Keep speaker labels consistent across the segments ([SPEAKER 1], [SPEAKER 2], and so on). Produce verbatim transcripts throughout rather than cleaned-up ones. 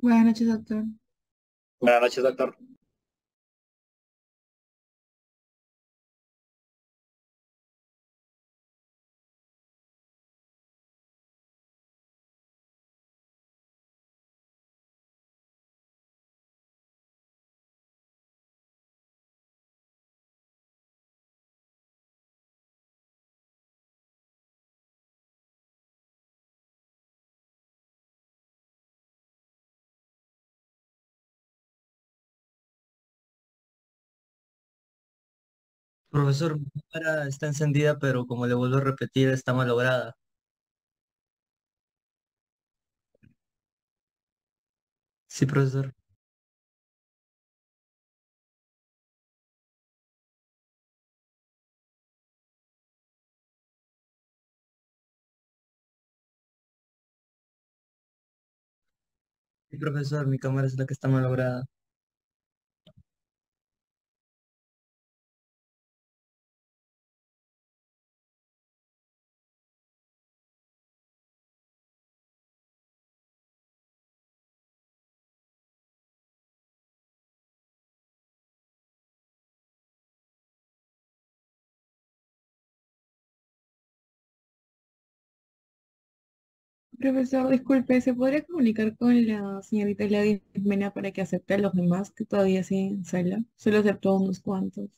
[SPEAKER 1] Buenas noches, doctor.
[SPEAKER 2] Buenas noches, doctor.
[SPEAKER 3] Profesor, mi cámara está encendida, pero como le vuelvo a repetir, está malograda. Sí, profesor. Sí, profesor, mi cámara es la que está malograda.
[SPEAKER 1] Profesor, disculpe, ¿se podría comunicar con la señorita Gladys Mena para que acepte a los demás que todavía siguen en sala? Solo aceptó a unos cuantos.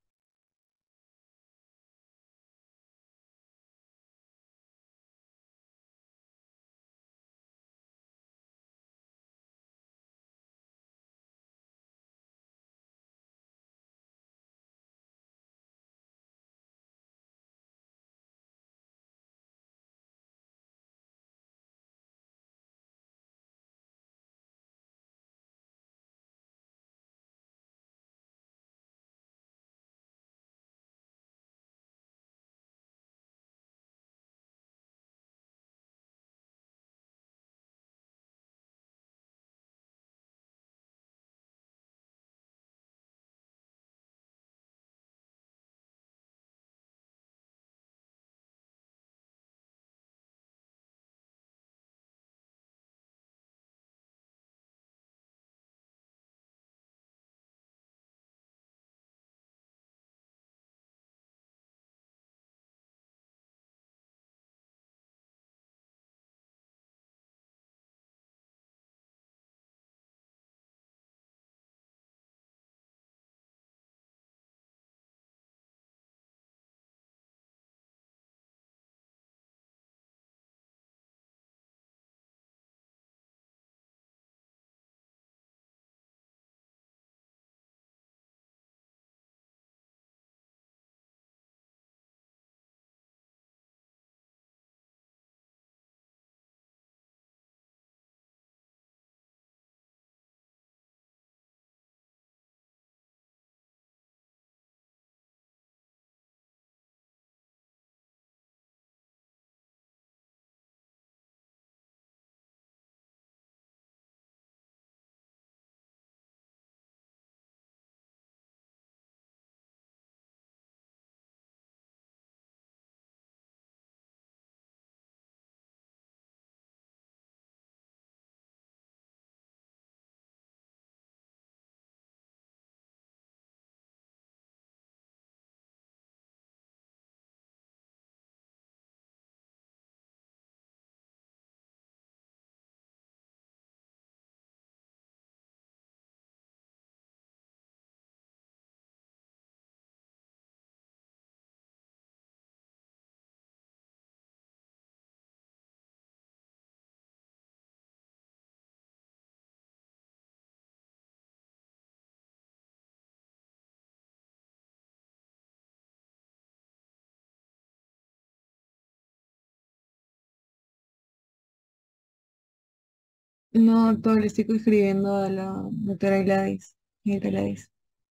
[SPEAKER 1] No, doctor, le estoy escribiendo a la doctora Gladys. Señorita Gladys.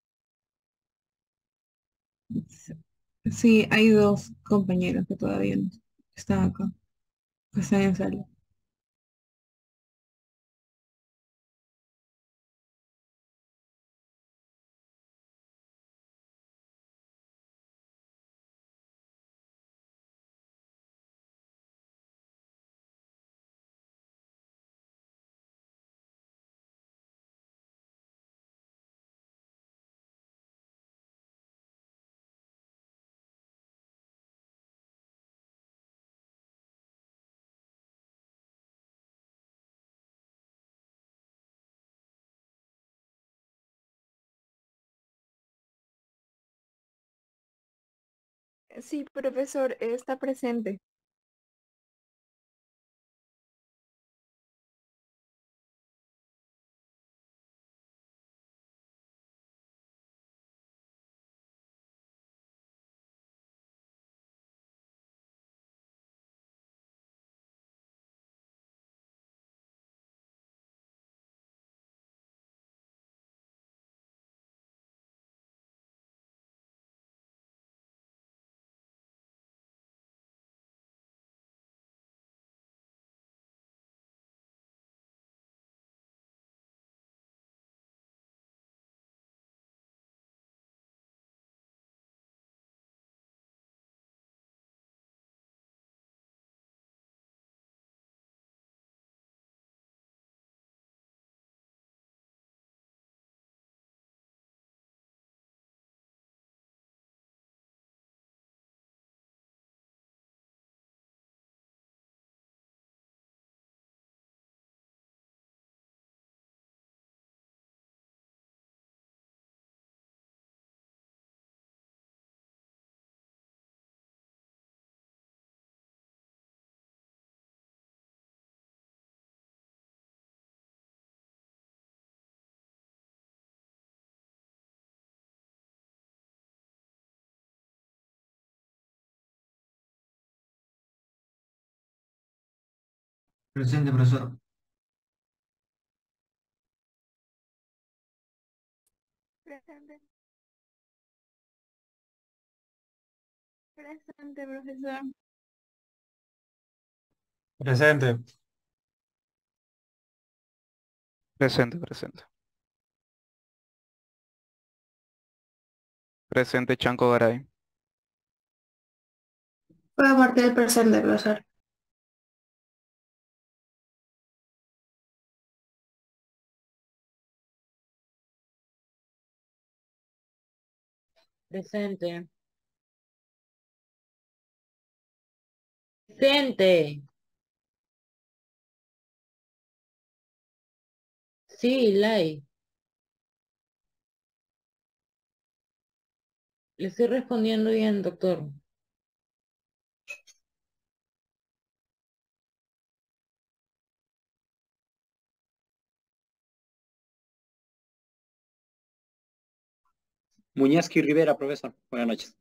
[SPEAKER 1] Sí, hay dos compañeros que todavía no están acá, que están en sala. Sí, profesor, está presente.
[SPEAKER 3] Presente, profesor.
[SPEAKER 1] Presente. Presente, profesor.
[SPEAKER 4] Presente.
[SPEAKER 5] Presente, presente. Presente, Chanco Garay.
[SPEAKER 6] Puedo parte del presente, profesor.
[SPEAKER 7] Presente. Presente. Sí, Lai. Le estoy respondiendo bien, doctor.
[SPEAKER 2] Muñezki Rivera, profesor. Buenas noches.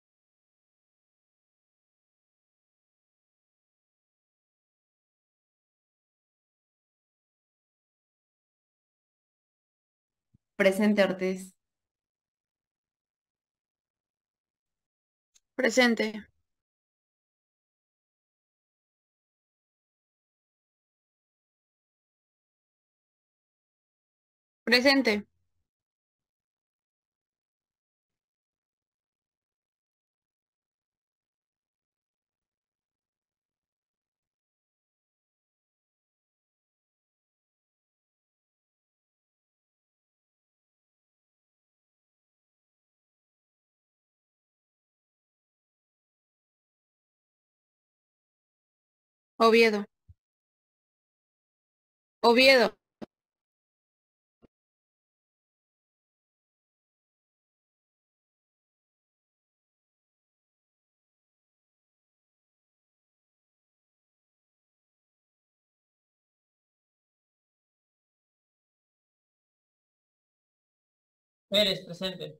[SPEAKER 6] Presente, Ortiz.
[SPEAKER 1] Presente. Presente. Oviedo. Oviedo.
[SPEAKER 3] Pérez, presente.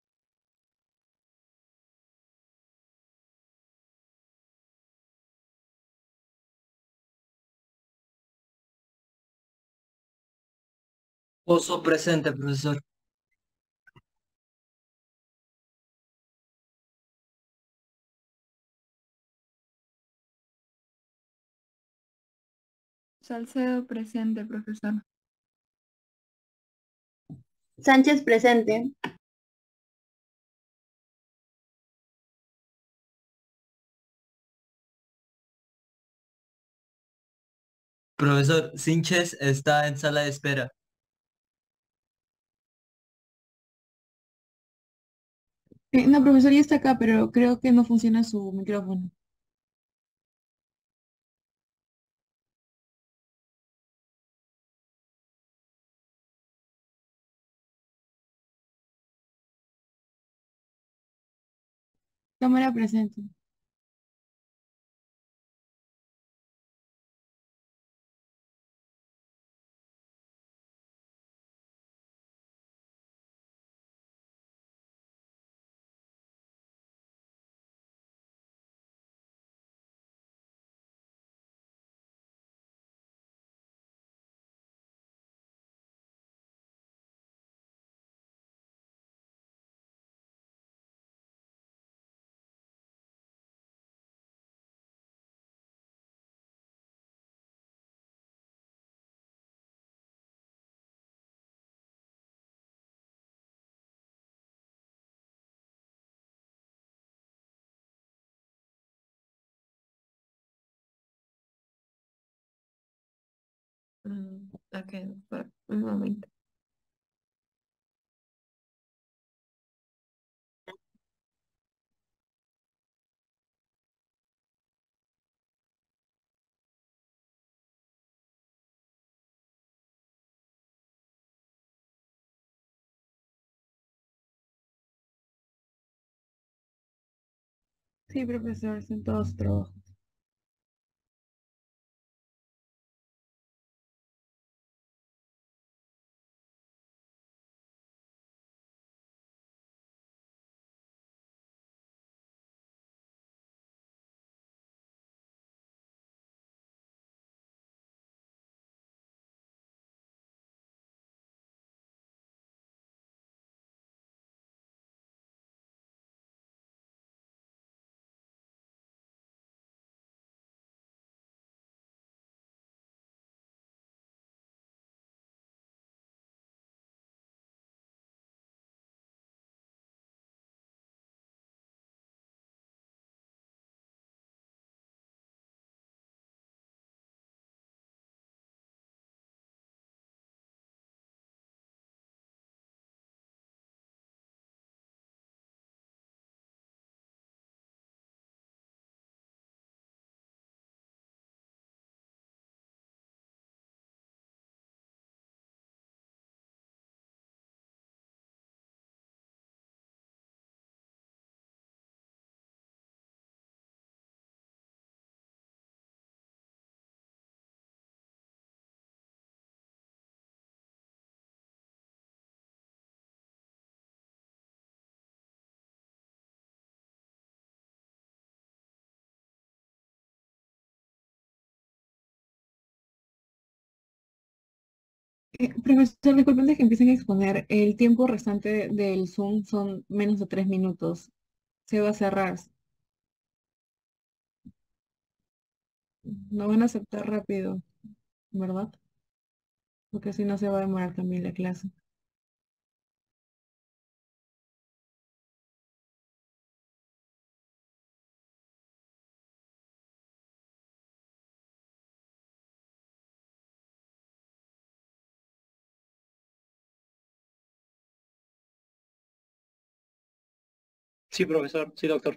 [SPEAKER 3] Oso presente, profesor.
[SPEAKER 1] Salcedo presente, profesor.
[SPEAKER 6] Sánchez presente.
[SPEAKER 3] Profesor, Sinches está en sala de espera.
[SPEAKER 1] Eh, no, profesor, ya está acá, pero creo que no funciona su micrófono. Cámara presente.
[SPEAKER 6] Mm, ok, doctor. Un momento.
[SPEAKER 1] Sí, profesor, son todos trabajos. Eh, profesor, disculpen de que empiecen a exponer. El tiempo restante del Zoom son menos de tres minutos. Se va a cerrar. No van a aceptar rápido, ¿verdad? Porque si no se va a demorar también la clase.
[SPEAKER 2] Sí, profesor. Sí, doctor.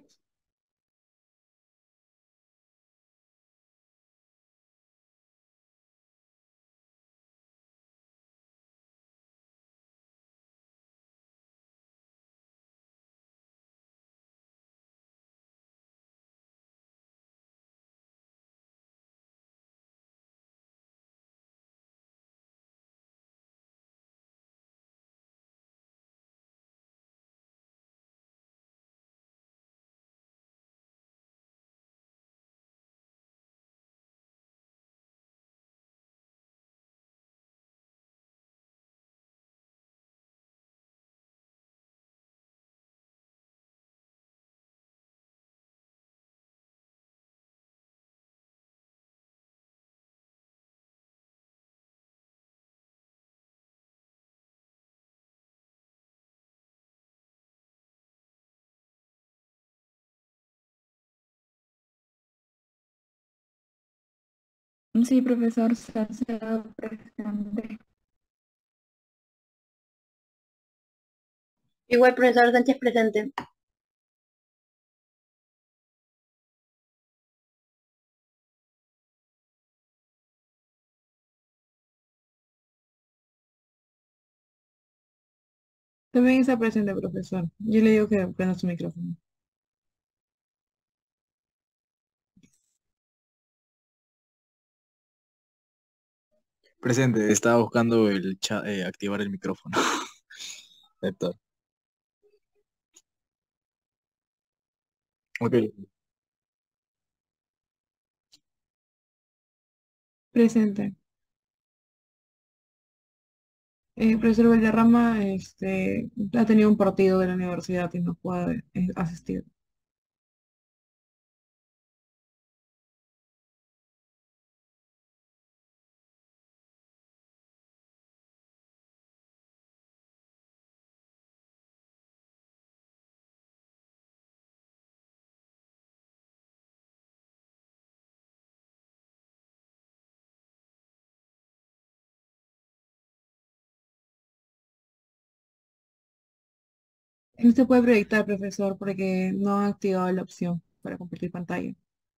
[SPEAKER 1] Sí, profesor, se ha presente.
[SPEAKER 6] Igual, profesor Sánchez presente.
[SPEAKER 1] También está presente, profesor. Yo le digo que prenda su micrófono.
[SPEAKER 3] Presente, estaba buscando el cha- eh, activar el micrófono. Héctor. Ok.
[SPEAKER 1] Presente. Eh, profesor Valderrama, este, ha tenido un partido de la universidad y no puede eh, asistir. Usted puede proyectar, profesor, porque no ha activado la opción para compartir pantalla.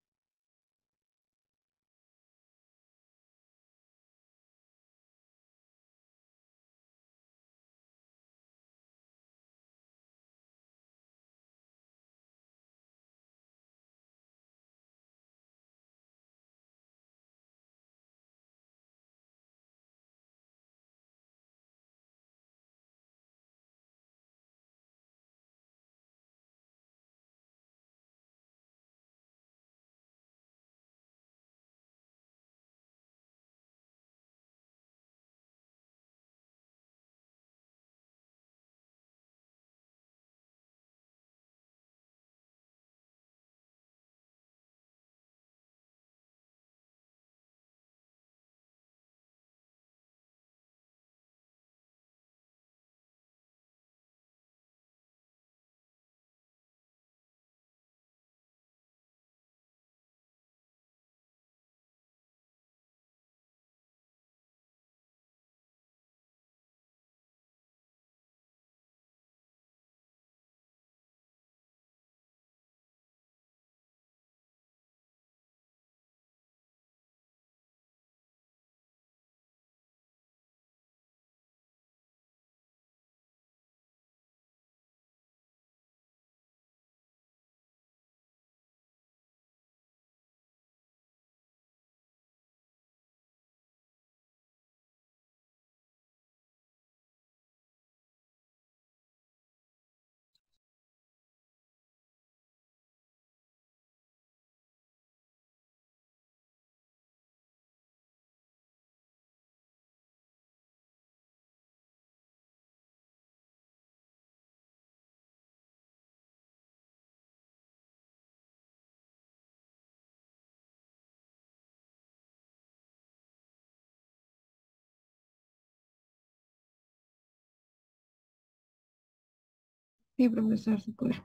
[SPEAKER 1] Sí, profesor, se puede.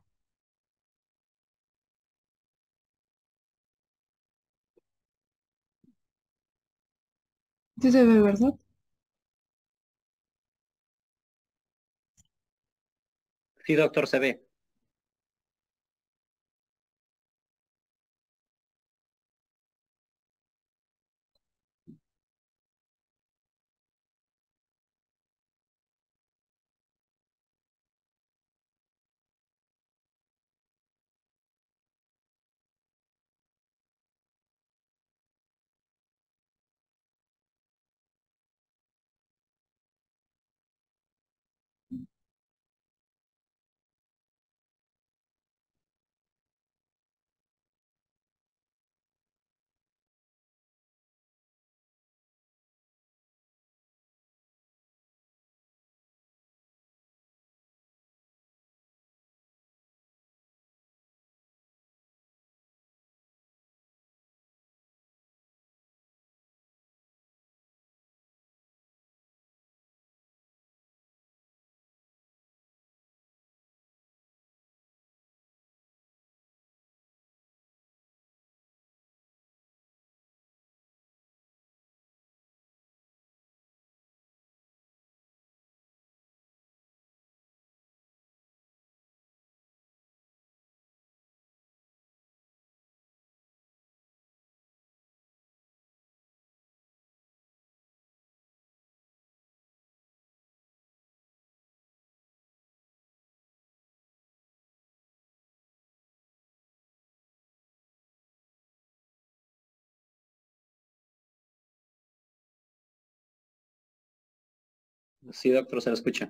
[SPEAKER 1] Sí se ve, ¿verdad?
[SPEAKER 2] Sí, doctor, se ve. Sí, doctor, se lo escucha.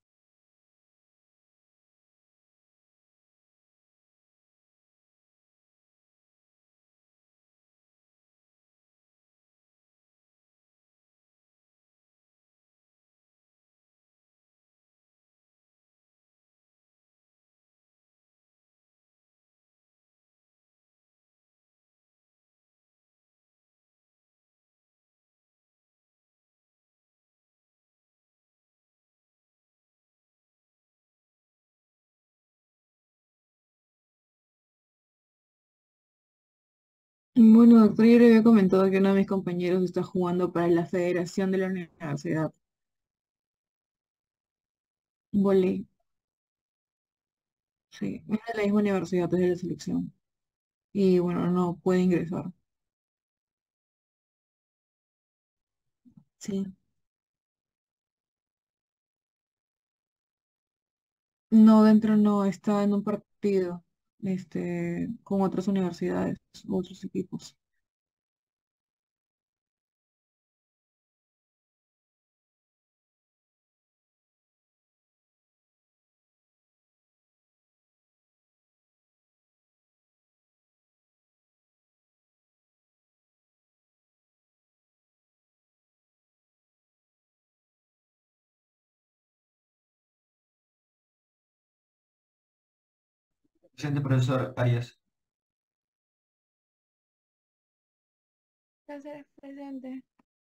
[SPEAKER 1] Bueno, doctor, yo le había comentado que uno de mis compañeros está jugando para la federación de la universidad. Voley, sí, es de la misma universidad, es de la selección. Y bueno, no puede ingresar. Sí. No, dentro no, está en un partido, este, con otras universidades, otros equipos.
[SPEAKER 4] Presente, profesor Arias.
[SPEAKER 1] Cáceres presente.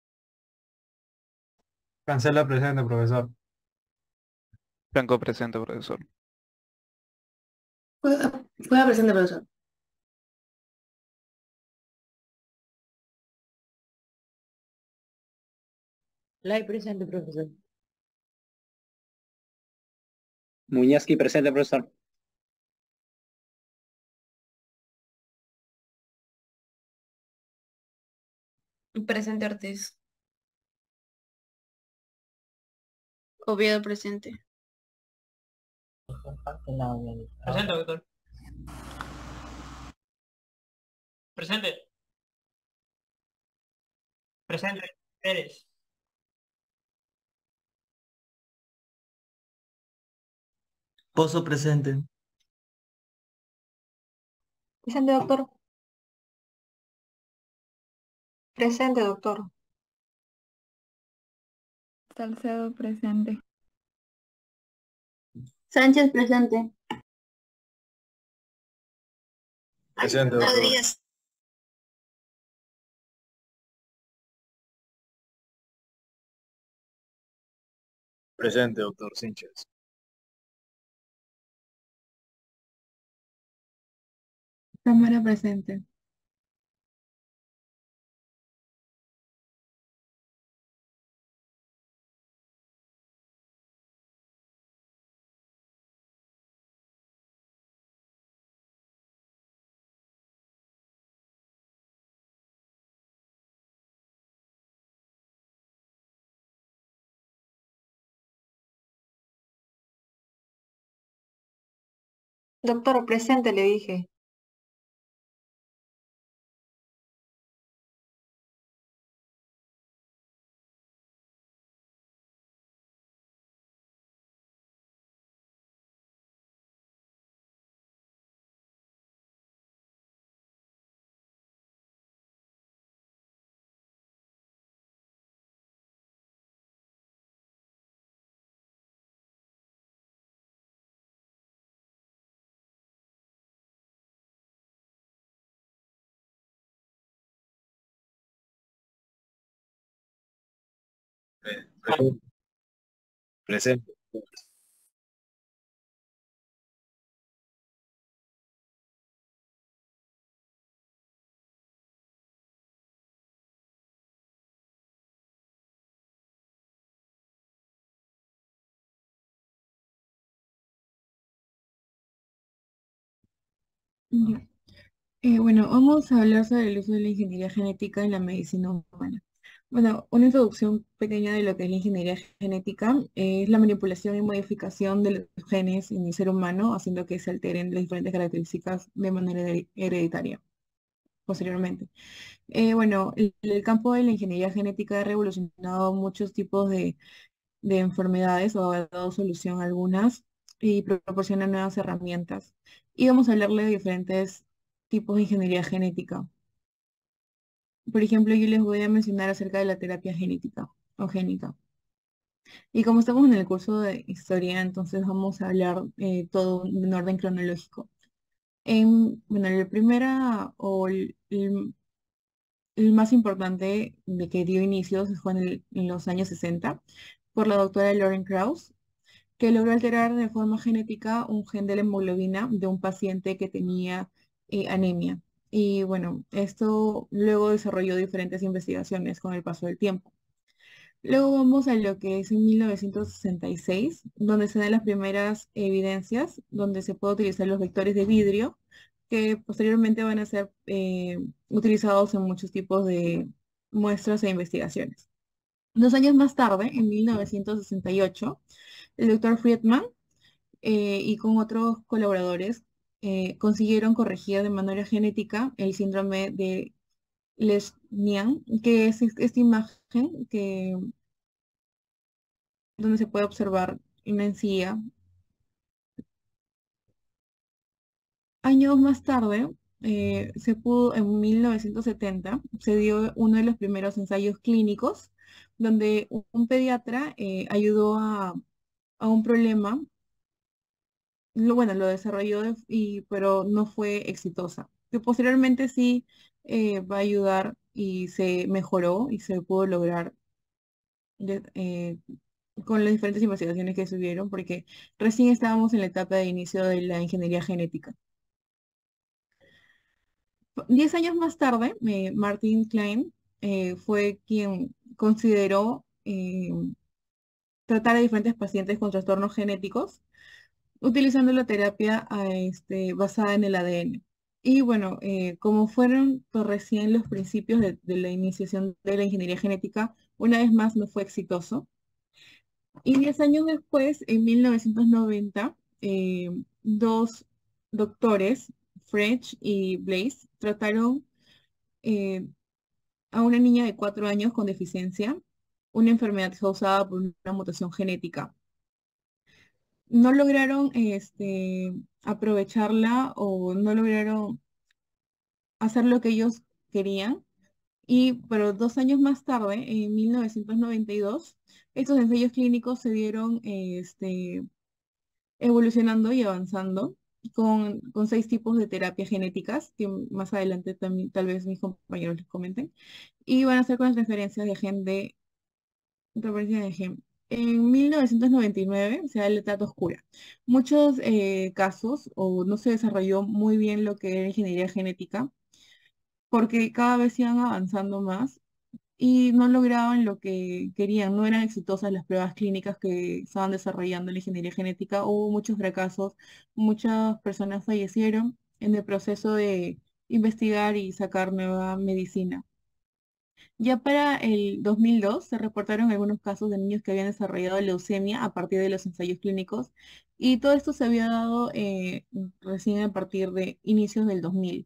[SPEAKER 4] Cancela presente, profesor.
[SPEAKER 5] Blanco presente, profesor.
[SPEAKER 6] Juega, juega presente, profesor.
[SPEAKER 7] Lai presente, profesor.
[SPEAKER 2] Muñezki, presente, profesor.
[SPEAKER 6] Presente, Ortiz.
[SPEAKER 8] Oviedo presente.
[SPEAKER 9] Presente, doctor. Presente. Presente. Pérez.
[SPEAKER 4] Pozo presente.
[SPEAKER 6] Presente, doctor. Presente, doctor.
[SPEAKER 1] Salcedo presente.
[SPEAKER 8] Sánchez presente.
[SPEAKER 4] Presente, doctor.
[SPEAKER 8] Rodríguez.
[SPEAKER 3] Presente, doctor Sánchez.
[SPEAKER 1] Cámara presente.
[SPEAKER 6] Doctor, presente, le dije.
[SPEAKER 3] Presente. Presente.
[SPEAKER 1] Ya. Eh, bueno, vamos a hablar sobre el uso de la ingeniería genética en la medicina humana. Bueno, una introducción pequeña de lo que es la ingeniería genética eh, es la manipulación y modificación de los genes en el ser humano, haciendo que se alteren las diferentes características de manera hered- hereditaria posteriormente. Eh, bueno, el, el campo de la ingeniería genética ha revolucionado muchos tipos de de enfermedades o ha dado solución a algunas y proporciona nuevas herramientas. Y vamos a hablarle de diferentes tipos de ingeniería genética. Por ejemplo, yo les voy a mencionar acerca de la terapia genética o génica. Y como estamos en el curso de historia, entonces vamos a hablar eh, todo en orden cronológico. En, bueno, la primera o el, el- el más importante de que dio inicios fue en, el- en los años sesenta por la doctora Lauren Krauss, que logró alterar de forma genética un gen de la hemoglobina de un paciente que tenía eh, anemia. Y bueno, esto luego desarrolló diferentes investigaciones con el paso del tiempo. Luego vamos a lo que es en mil novecientos sesenta y seis, donde se dan las primeras evidencias, donde se puede utilizar los vectores de vidrio, que posteriormente van a ser eh, utilizados en muchos tipos de muestras e investigaciones. Dos años más tarde, en mil novecientos sesenta y ocho, el doctor Friedman eh, y con otros colaboradores eh, consiguieron corregir de manera genética el síndrome de Lesch-Nyhan, que es es- esta imagen que donde se puede observar una encía. Años más tarde, eh, se pudo, en mil novecientos setenta, se dio uno de los primeros ensayos clínicos donde un, un pediatra eh, ayudó a, a un problema, lo, bueno, lo desarrolló, de- y, pero no fue exitosa. Que posteriormente sí eh, va a ayudar y se mejoró y se pudo lograr de- eh, con las diferentes investigaciones que se hubieron, porque recién estábamos en la etapa de inicio de la ingeniería genética. Diez años más tarde, eh, Martin Klein eh, fue quien consideró eh, tratar a diferentes pacientes con trastornos genéticos utilizando la terapia a, este, basada en el A D N. Y bueno, eh, como fueron pues, recién los principios de, de la iniciación de la ingeniería genética, una vez más no fue exitoso. Y diez años después, en mil novecientos noventa, eh, dos doctores, French y Blaise, trataron eh, a una niña de cuatro años con deficiencia, una enfermedad causada por una mutación genética. No lograron este, aprovecharla o no lograron hacer lo que ellos querían. Y, pero dos años más tarde, en mil novecientos noventa y dos, estos ensayos clínicos se dieron este, evolucionando y avanzando con, con seis tipos de terapias genéticas, que más adelante también tal vez mis compañeros les comenten, y van a ser con las referencias de gen de, referencias de gen. En mil novecientos noventa y nueve se da la edad oscura. Muchos eh, casos, o no se desarrolló muy bien lo que era ingeniería genética, porque cada vez iban avanzando más y no lograban lo que querían, no eran exitosas las pruebas clínicas que estaban desarrollando en la ingeniería genética, hubo muchos fracasos, muchas personas fallecieron en el proceso de investigar y sacar nueva medicina. Ya para el dos mil dos se reportaron algunos casos de niños que habían desarrollado leucemia a partir de los ensayos clínicos y todo esto se había dado eh, recién a partir de inicios del dos mil.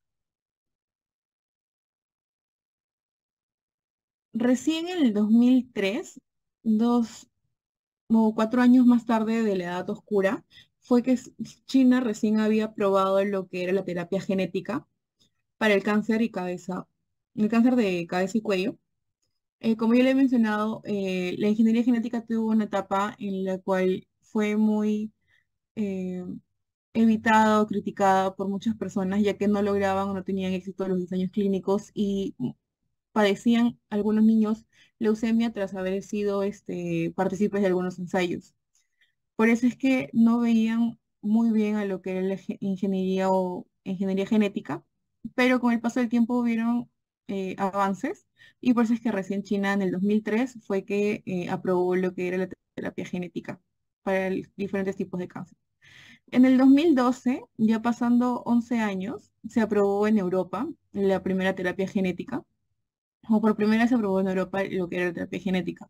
[SPEAKER 1] Recién en el dos mil tres, dos o cuatro años más tarde de la Edad Oscura, fue que s- China recién había probado lo que era la terapia genética para el cáncer y cabeza, el cáncer de cabeza y cuello. Eh, como ya le he mencionado, eh, la ingeniería genética tuvo una etapa en la cual fue muy eh, evitada o criticada por muchas personas, ya que no lograban o no tenían éxito en los diseños clínicos y padecían algunos niños leucemia tras haber sido este, partícipes de algunos ensayos. Por eso es que no veían muy bien a lo que era la ge- ingeniería o ingeniería genética, pero con el paso del tiempo hubieron eh, avances y por eso es que recién China en el dos mil tres fue que eh, aprobó lo que era la terapia genética para el- diferentes tipos de cáncer. En el dos mil doce, ya pasando once años, se aprobó en Europa la primera terapia genética, o por primera vez se aprobó en Europa lo que era la terapia genética.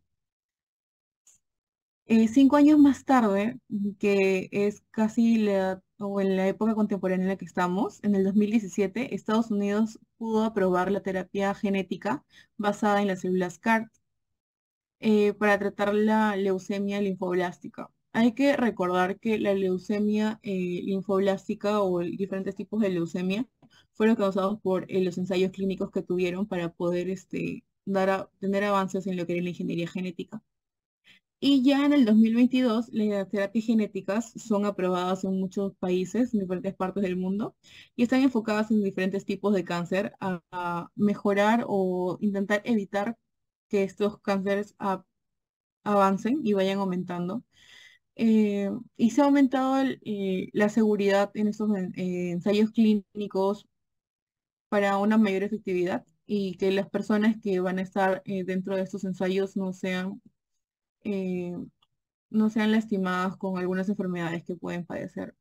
[SPEAKER 1] Eh, cinco años más tarde, que es casi la, o en la época contemporánea en la que estamos, en el dos mil diecisiete, Estados Unidos pudo aprobar la terapia genética basada en las células C A R T. eh, para tratar la leucemia linfoblástica. Hay que recordar que la leucemia eh, linfoblástica o el- diferentes tipos de leucemia fueron causados por eh, los ensayos clínicos que tuvieron para poder este, dar a- tener avances en lo que era la ingeniería genética. Y ya en el dos mil veintidós, las terapias genéticas son aprobadas en muchos países, en diferentes partes del mundo, y están enfocadas en diferentes tipos de cáncer a, a mejorar o intentar evitar que estos cánceres a- avancen y vayan aumentando. Eh, y se ha aumentado el, eh, la seguridad en estos en- eh, ensayos clínicos para una mayor efectividad y que las personas que van a estar eh, dentro de estos ensayos no sean eh, no sean lastimadas con algunas enfermedades que pueden padecer.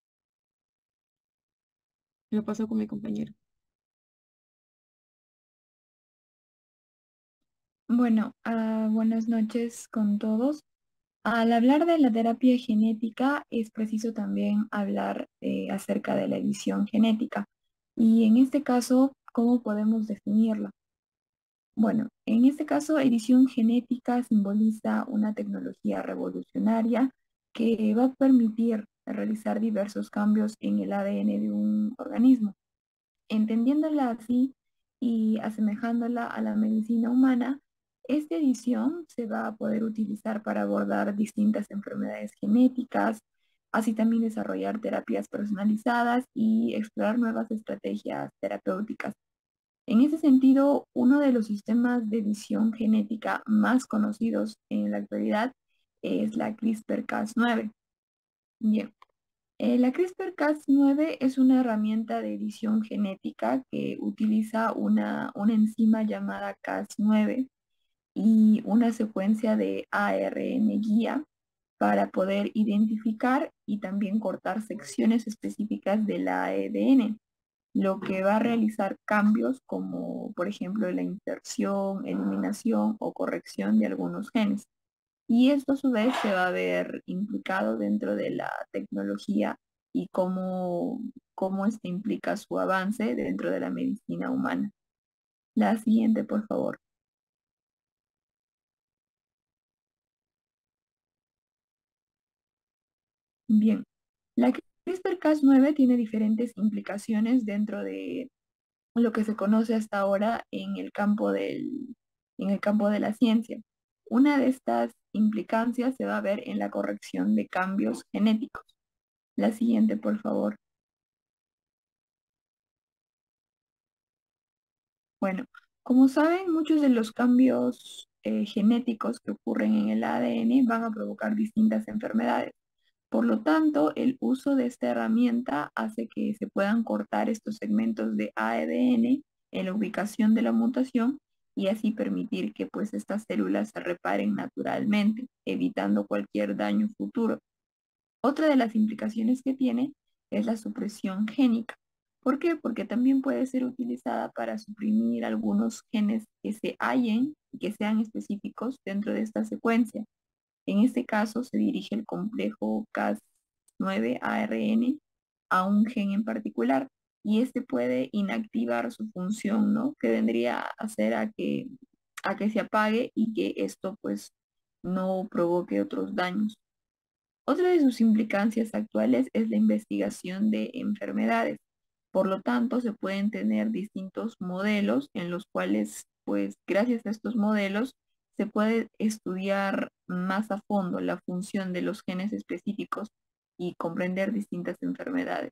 [SPEAKER 1] Lo paso con mi compañero.
[SPEAKER 10] Bueno, ah, buenas noches con todos. Al hablar de la terapia genética, es preciso también hablar eh, acerca de la edición genética. Y en este caso, ¿cómo podemos definirla? Bueno, en este caso, edición genética simboliza una tecnología revolucionaria que va a permitir realizar diversos cambios en el A D N de un organismo. Entendiéndola así y asemejándola a la medicina humana, esta edición se va a poder utilizar para abordar distintas enfermedades genéticas, así también desarrollar terapias personalizadas y explorar nuevas estrategias terapéuticas. En ese sentido, uno de los sistemas de edición genética más conocidos en la actualidad es la CRISPR Cas nueve. Bien. Eh, la CRISPR Cas nueve es una herramienta de edición genética que utiliza una, una enzima llamada Cas nueve y una secuencia de A R N guía para poder identificar y también cortar secciones específicas del A D N, lo que va a realizar cambios como, por ejemplo, la inserción, eliminación o corrección de algunos genes. Y esto a su vez se va a ver implicado dentro de la tecnología y cómo, cómo esto implica su avance dentro de la medicina humana. La siguiente, por favor. Bien, la CRISPR Cas nueve tiene diferentes implicaciones dentro de lo que se conoce hasta ahora en el campo del, en el campo de la ciencia. Una de estas implicancias se va a ver en la corrección de cambios genéticos. La siguiente, por favor. Bueno, como saben, muchos de los cambios eh, genéticos que ocurren en el A D N van a provocar distintas enfermedades. Por lo tanto, el uso de esta herramienta hace que se puedan cortar estos segmentos de A D N en la ubicación de la mutación y así permitir que pues estas células se reparen naturalmente, evitando cualquier daño futuro. Otra de las implicaciones que tiene es la supresión génica. ¿Por qué? Porque también puede ser utilizada para suprimir algunos genes que se hallen y que sean específicos dentro de esta secuencia. En este caso se dirige el complejo Cas nueve A R N a un gen en particular y este puede inactivar su función, ¿no? Que vendría a hacer a que, a que se apague y que esto pues no provoque otros daños. Otra de sus implicancias actuales es la investigación de enfermedades. Por lo tanto, se pueden tener distintos modelos en los cuales, pues, gracias a estos modelos, se puede estudiar más a fondo la función de los genes específicos y comprender distintas enfermedades.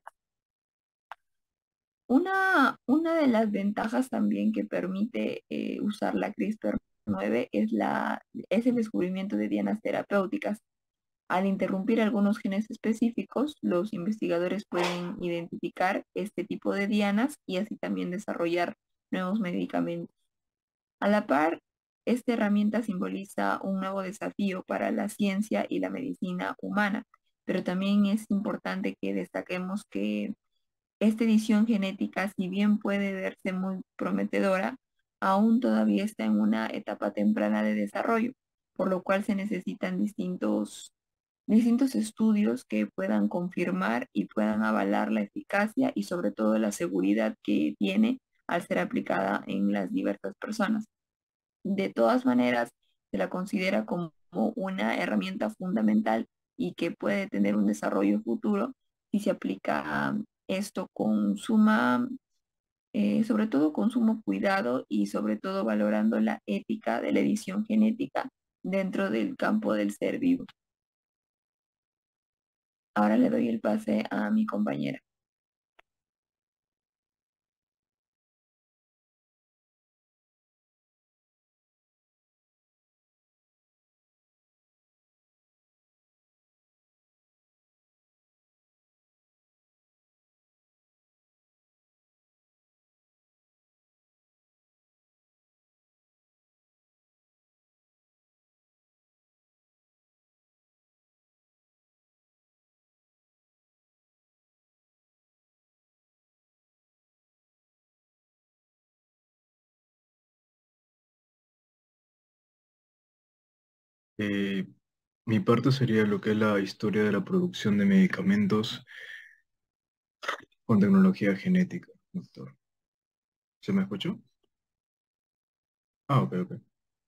[SPEAKER 10] Una, una de las ventajas también que permite eh, usar la CRISPR nueve es, la, es el descubrimiento de dianas terapéuticas. Al interrumpir algunos genes específicos, los investigadores pueden identificar este tipo de dianas y así también desarrollar nuevos medicamentos. A la par, esta herramienta simboliza un nuevo desafío para la ciencia y la medicina humana, pero también es importante que destaquemos que esta edición genética, si bien puede verse muy prometedora, aún todavía está en una etapa temprana de desarrollo, por lo cual se necesitan distintos distintos estudios que puedan confirmar y puedan avalar la eficacia y sobre todo la seguridad que tiene al ser aplicada en las diversas personas. De todas maneras, se la considera como una herramienta fundamental y que puede tener un desarrollo futuro si se aplica esto con suma, eh, sobre todo con sumo cuidado y sobre todo valorando la ética de la edición genética dentro del campo del ser vivo. Ahora le doy el pase a mi compañera.
[SPEAKER 3] Eh, mi parte sería lo que es la historia de la producción de medicamentos con tecnología genética, doctor. ¿Se me escuchó? Ah, ok, ok.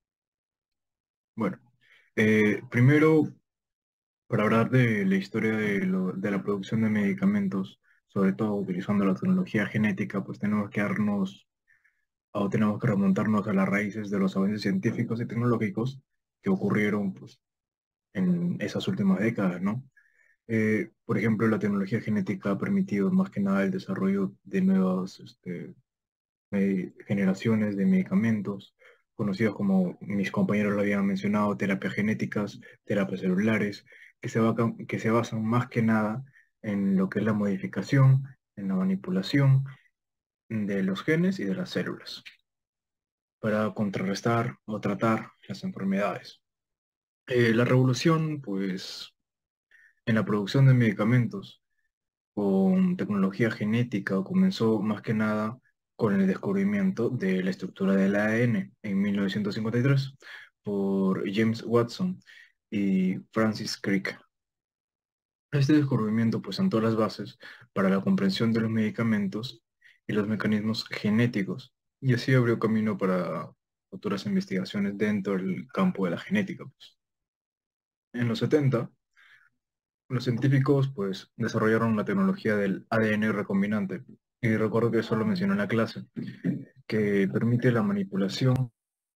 [SPEAKER 3] Bueno, eh, primero, para hablar de la historia de, lo- de la producción de medicamentos, sobre todo utilizando la tecnología genética, pues tenemos que darnos, o tenemos que remontarnos a las raíces de los avances científicos y tecnológicos que ocurrieron, pues, en esas últimas décadas, ¿no? Eh, por ejemplo, la tecnología genética ha permitido más que nada el desarrollo de nuevas este, me- generaciones de medicamentos, conocidos como mis compañeros lo habían mencionado, terapias genéticas, terapias celulares, que se, vacan- que se basan más que nada en lo que es la modificación, en la manipulación de los genes y de las células, para contrarrestar o tratar las enfermedades. Eh, la revolución, pues, en la producción de medicamentos con tecnología genética comenzó más que nada con el descubrimiento de la estructura del A D N en mil novecientos cincuenta y tres por James Watson y Francis Crick. Este descubrimiento pues sentó las bases para la comprensión de los medicamentos y los mecanismos genéticos y así abrió camino para futuras investigaciones dentro del campo de la genética, pues. En los setenta los científicos pues desarrollaron la tecnología del A D N recombinante y recuerdo que eso lo mencioné en la clase, que permite la manipulación.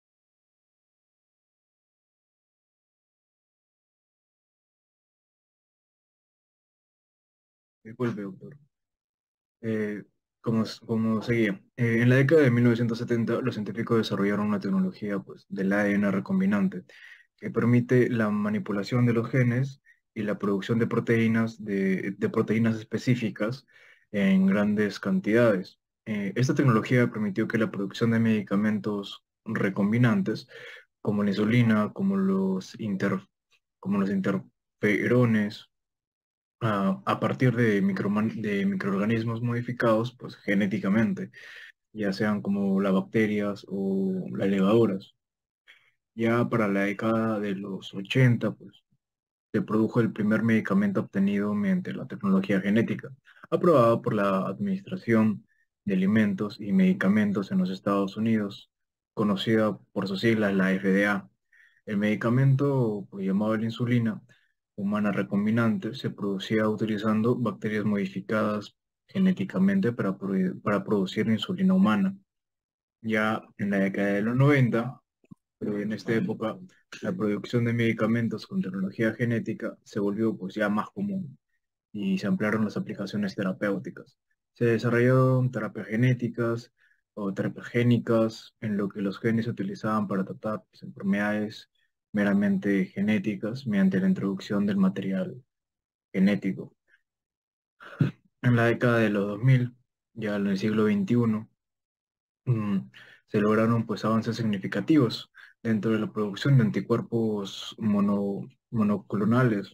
[SPEAKER 3] Disculpe, doctor. Eh, como, como seguía, eh, en la década de mil novecientos setenta los científicos desarrollaron una tecnología pues, del A D N recombinante que permite la manipulación de los genes y la producción de proteínas, de, de proteínas específicas en grandes cantidades. Eh, esta tecnología permitió que la producción de medicamentos recombinantes, como la insulina, como los, inter, como los interferones, a, a partir de, microman- de microorganismos modificados pues, genéticamente, ya sean como las bacterias o las levaduras. Ya para la década de los ochenta pues, se produjo el primer medicamento obtenido mediante la tecnología genética, aprobado por la Administración de Alimentos y Medicamentos en los Estados Unidos, conocida por sus siglas la F D A. El medicamento, pues, llamado la insulina humana recombinante, se producía utilizando bacterias modificadas genéticamente para, produ- para producir insulina humana. Ya en la década de los noventa, pero en esta época, la producción de medicamentos con tecnología genética se volvió pues ya más común y se ampliaron las aplicaciones terapéuticas. Se desarrollaron terapias genéticas o terapias génicas en lo que los genes se utilizaban para tratar pues, enfermedades meramente genéticas mediante la introducción del material genético. En la década de los dos mil, ya en el siglo veintiuno, mm, se lograron pues avances significativos dentro de la producción de anticuerpos mono- monoclonales,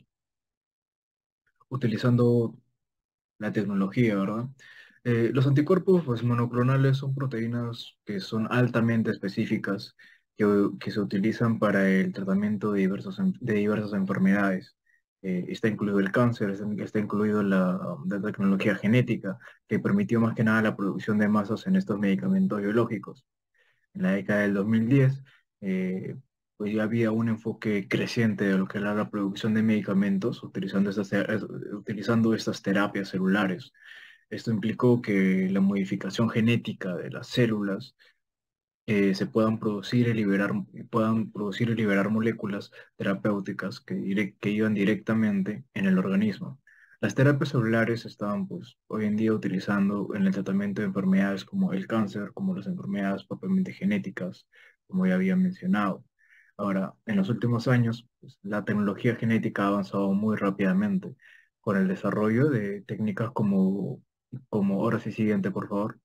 [SPEAKER 3] utilizando la tecnología, ¿verdad? Eh, los anticuerpos pues, monoclonales son proteínas que son altamente específicas que, que se utilizan para el tratamiento de, diversos, en- de diversas enfermedades. Eh, está incluido el cáncer, está, está incluido la, la tecnología genética, que permitió más que nada la producción de masas en estos medicamentos biológicos. En la década del dos mil diez, eh, pues ya había un enfoque creciente de lo que era la producción de medicamentos utilizando estas, te- eh, utilizando estas terapias celulares. Esto implicó que la modificación genética de las células eh, se puedan producir y liberar, puedan producir y liberar moléculas terapéuticas que, direc- que iban directamente en el organismo. Las terapias celulares se estaban pues, hoy en día utilizando en el tratamiento de enfermedades como el cáncer, como las enfermedades propiamente genéticas, como ya había mencionado. Ahora, en los últimos años, pues, la tecnología genética ha avanzado muy rápidamente con el desarrollo de técnicas como, como, ahora sí, siguiente, por favor,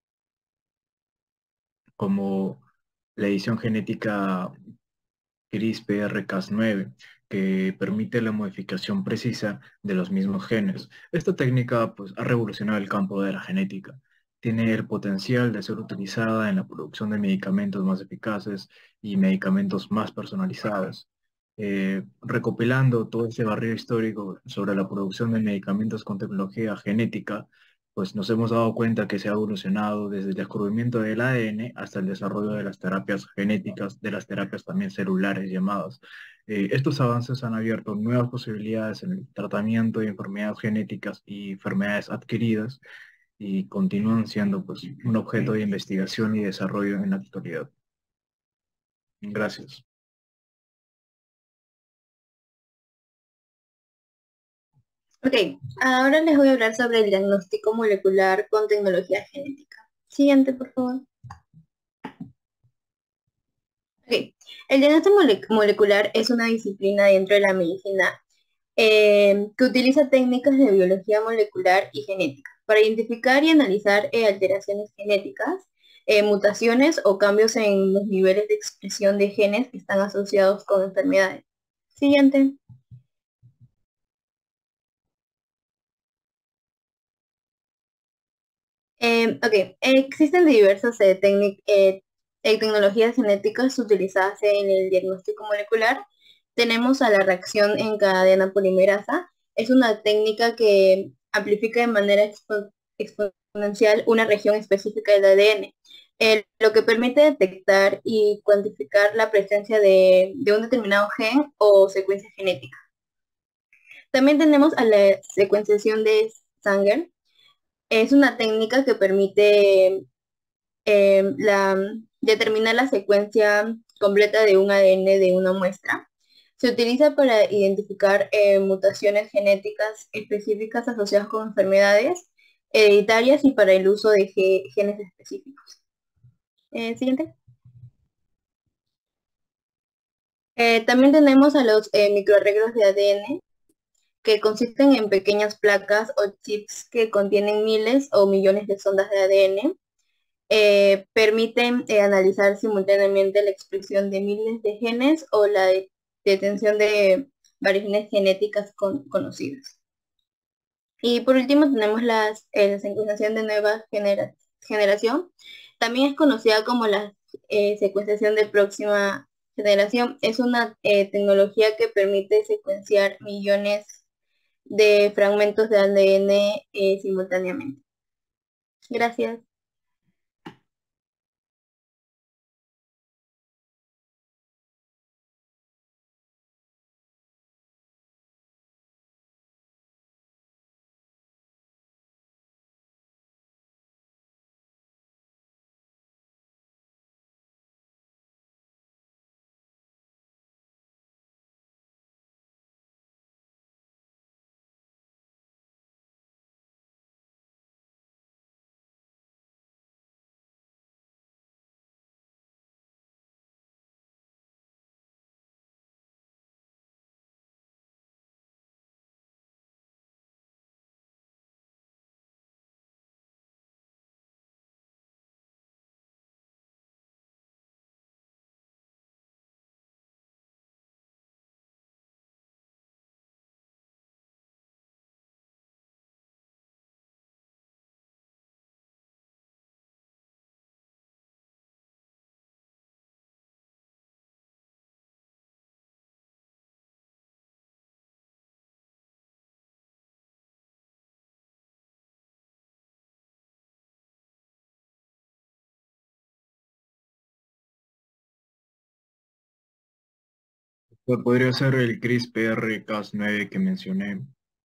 [SPEAKER 3] como la edición genética CRISPR Cas nueve, que permite la modificación precisa de los mismos genes. Esta técnica pues, ha revolucionado el campo de la genética. Tiene el potencial de ser utilizada en la producción de medicamentos más eficaces y medicamentos más personalizados. Eh, recopilando todo ese barrido histórico sobre la producción de medicamentos con tecnología genética, pues nos hemos dado cuenta que se ha evolucionado desde el descubrimiento del A D N hasta el desarrollo de las terapias genéticas, de las terapias también celulares llamadas. Eh, estos avances han abierto nuevas posibilidades en el tratamiento de enfermedades genéticas y enfermedades adquiridas y continúan siendo pues, un objeto de investigación y desarrollo en la actualidad. Gracias.
[SPEAKER 8] Ok, ahora les voy a hablar sobre el diagnóstico molecular con tecnología genética. Siguiente, por favor. Ok, el diagnóstico mole- molecular es una disciplina dentro de la medicina eh, que utiliza técnicas de biología molecular y genética para identificar y analizar eh, alteraciones genéticas, eh, mutaciones o cambios en los niveles de expresión de genes que están asociados con enfermedades. Siguiente. Eh, ok, existen diversas eh, técnic- eh, eh, tecnologías genéticas utilizadas en el diagnóstico molecular. Tenemos a la reacción en cadena polimerasa. Es una técnica que amplifica de manera expo- exponencial una región específica del A D N, eh, lo que permite detectar y cuantificar la presencia de, de un determinado gen o secuencia genética. También tenemos a la secuenciación de Sanger. Es una técnica que permite eh, la, determinar la secuencia completa de un A D N de una muestra. Se utiliza para identificar eh, mutaciones genéticas específicas asociadas con enfermedades hereditarias y para el uso de ge- genes específicos. Eh, siguiente. Eh, también tenemos a los eh, microarreglos de A D N, que consisten en pequeñas placas o chips que contienen miles o millones de sondas de A D N. Eh, permiten eh, analizar simultáneamente la expresión de miles de genes o la de- detención de variaciones genéticas con- conocidas. Y por último tenemos las, eh, la secuenciación de nueva genera- generación. También es conocida como la eh, secuenciación de próxima generación. Es una eh, tecnología que permite secuenciar millones de fragmentos de A D N eh, simultáneamente. Gracias.
[SPEAKER 3] Pues podría ser el CRISPR Cas nueve que mencioné.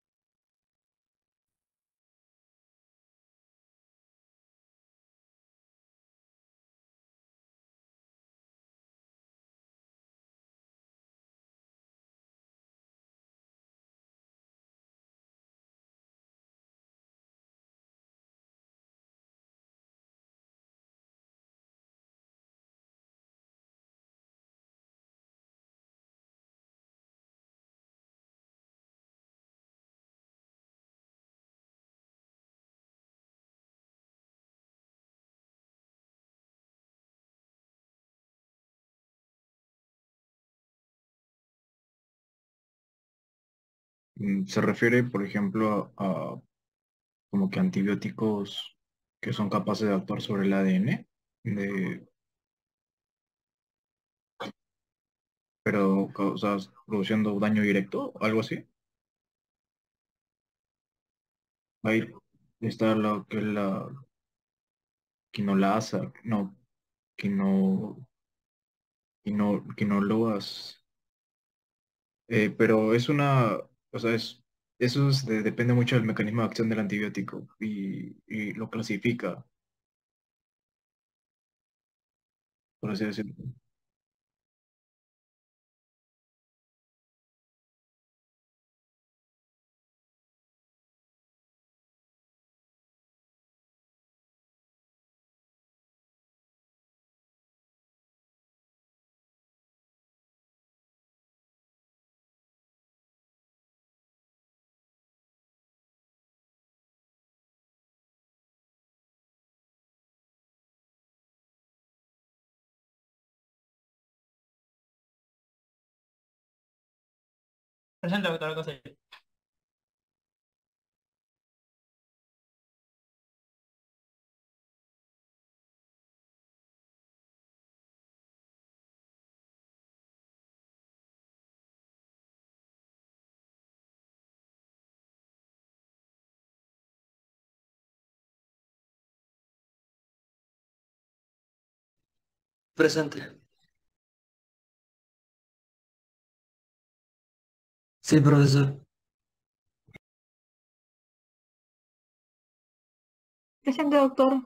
[SPEAKER 3] Mm, Se refiere, por ejemplo, a, a como que antibióticos que son capaces de actuar sobre el A D N, de, pero causas, produciendo daño directo, algo así. Ahí está lo que es la quinolasa, no, quino, quino, quinoloas, eh, pero es una, o sea, es, eso es de- depende mucho del mecanismo de acción del antibiótico y, y lo clasifica, por así decirlo.
[SPEAKER 9] Presente, doctor Acosta.
[SPEAKER 4] Presente. Sí, profesor.
[SPEAKER 6] Presente, doctor.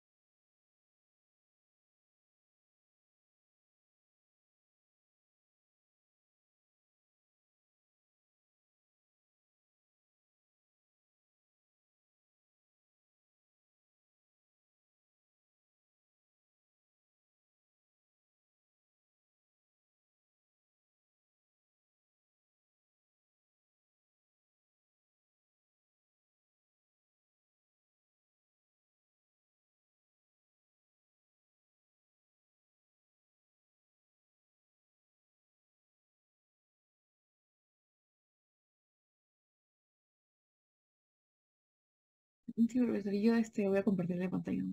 [SPEAKER 1] Sí, profesor, yo este, voy a compartir la pantalla.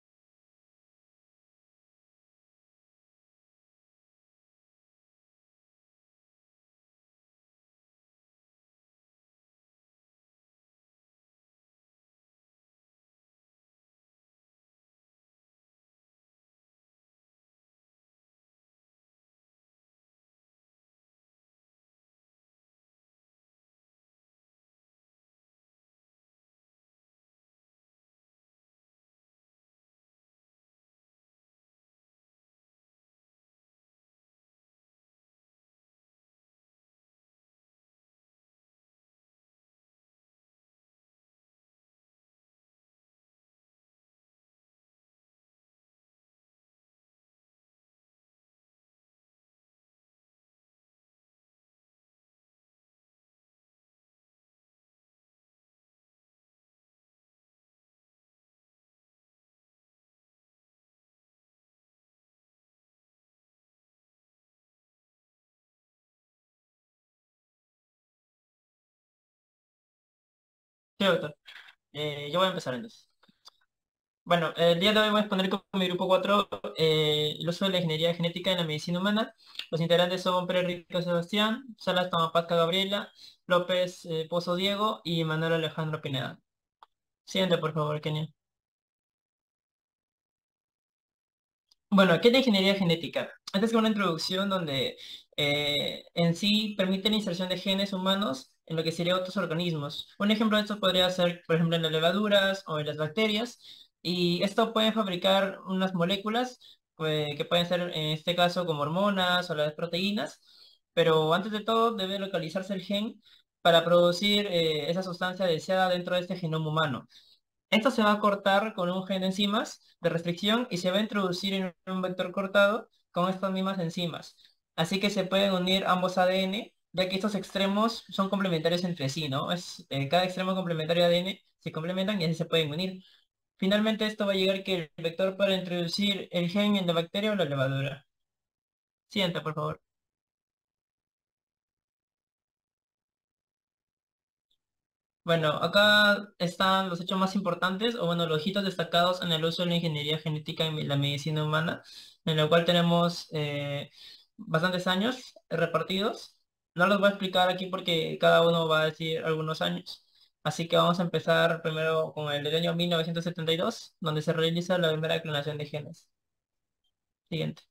[SPEAKER 9] Sí, doctor. Eh, yo voy a empezar entonces. Bueno, el día de hoy voy a exponer con mi grupo cuatro eh, el uso de la ingeniería genética en la medicina humana. Los integrantes son Pérez Rico Sebastián, Salas Tamapazca Gabriela, López eh, Pozo Diego y Manuel Alejandro Pineda. Siguiente, por favor, Kenia. Bueno, ¿qué es la ingeniería genética? Esta es una introducción donde eh, en sí permite la inserción de genes humanos en lo que serían otros organismos. Un ejemplo de esto podría ser, por ejemplo, en las levaduras o en las bacterias. Y esto puede fabricar unas moléculas eh, que pueden ser, en este caso, como hormonas o las proteínas. Pero antes de todo, debe localizarse el gen para producir eh, esa sustancia deseada dentro de este genoma humano. Esto se va a cortar con un gen de enzimas de restricción y se va a introducir en un vector cortado con estas mismas enzimas. Así que se pueden unir ambos A D N, ya que estos extremos son complementarios entre sí, ¿no? Es, eh, cada extremo complementario de A D N se complementan y así se pueden unir. Finalmente esto va a llegar que el vector para introducir el gen en la bacteria o la levadura. Siguiente, por favor. Bueno, acá están los hechos más importantes, o bueno, los hitos destacados en el uso de la ingeniería genética en la medicina humana, en lo cual tenemos eh, bastantes años repartidos. No los voy a explicar aquí porque cada uno va a decir algunos años. Así que vamos a empezar primero con el del año mil novecientos setenta y dos, donde se realiza la primera clonación de genes. Siguiente.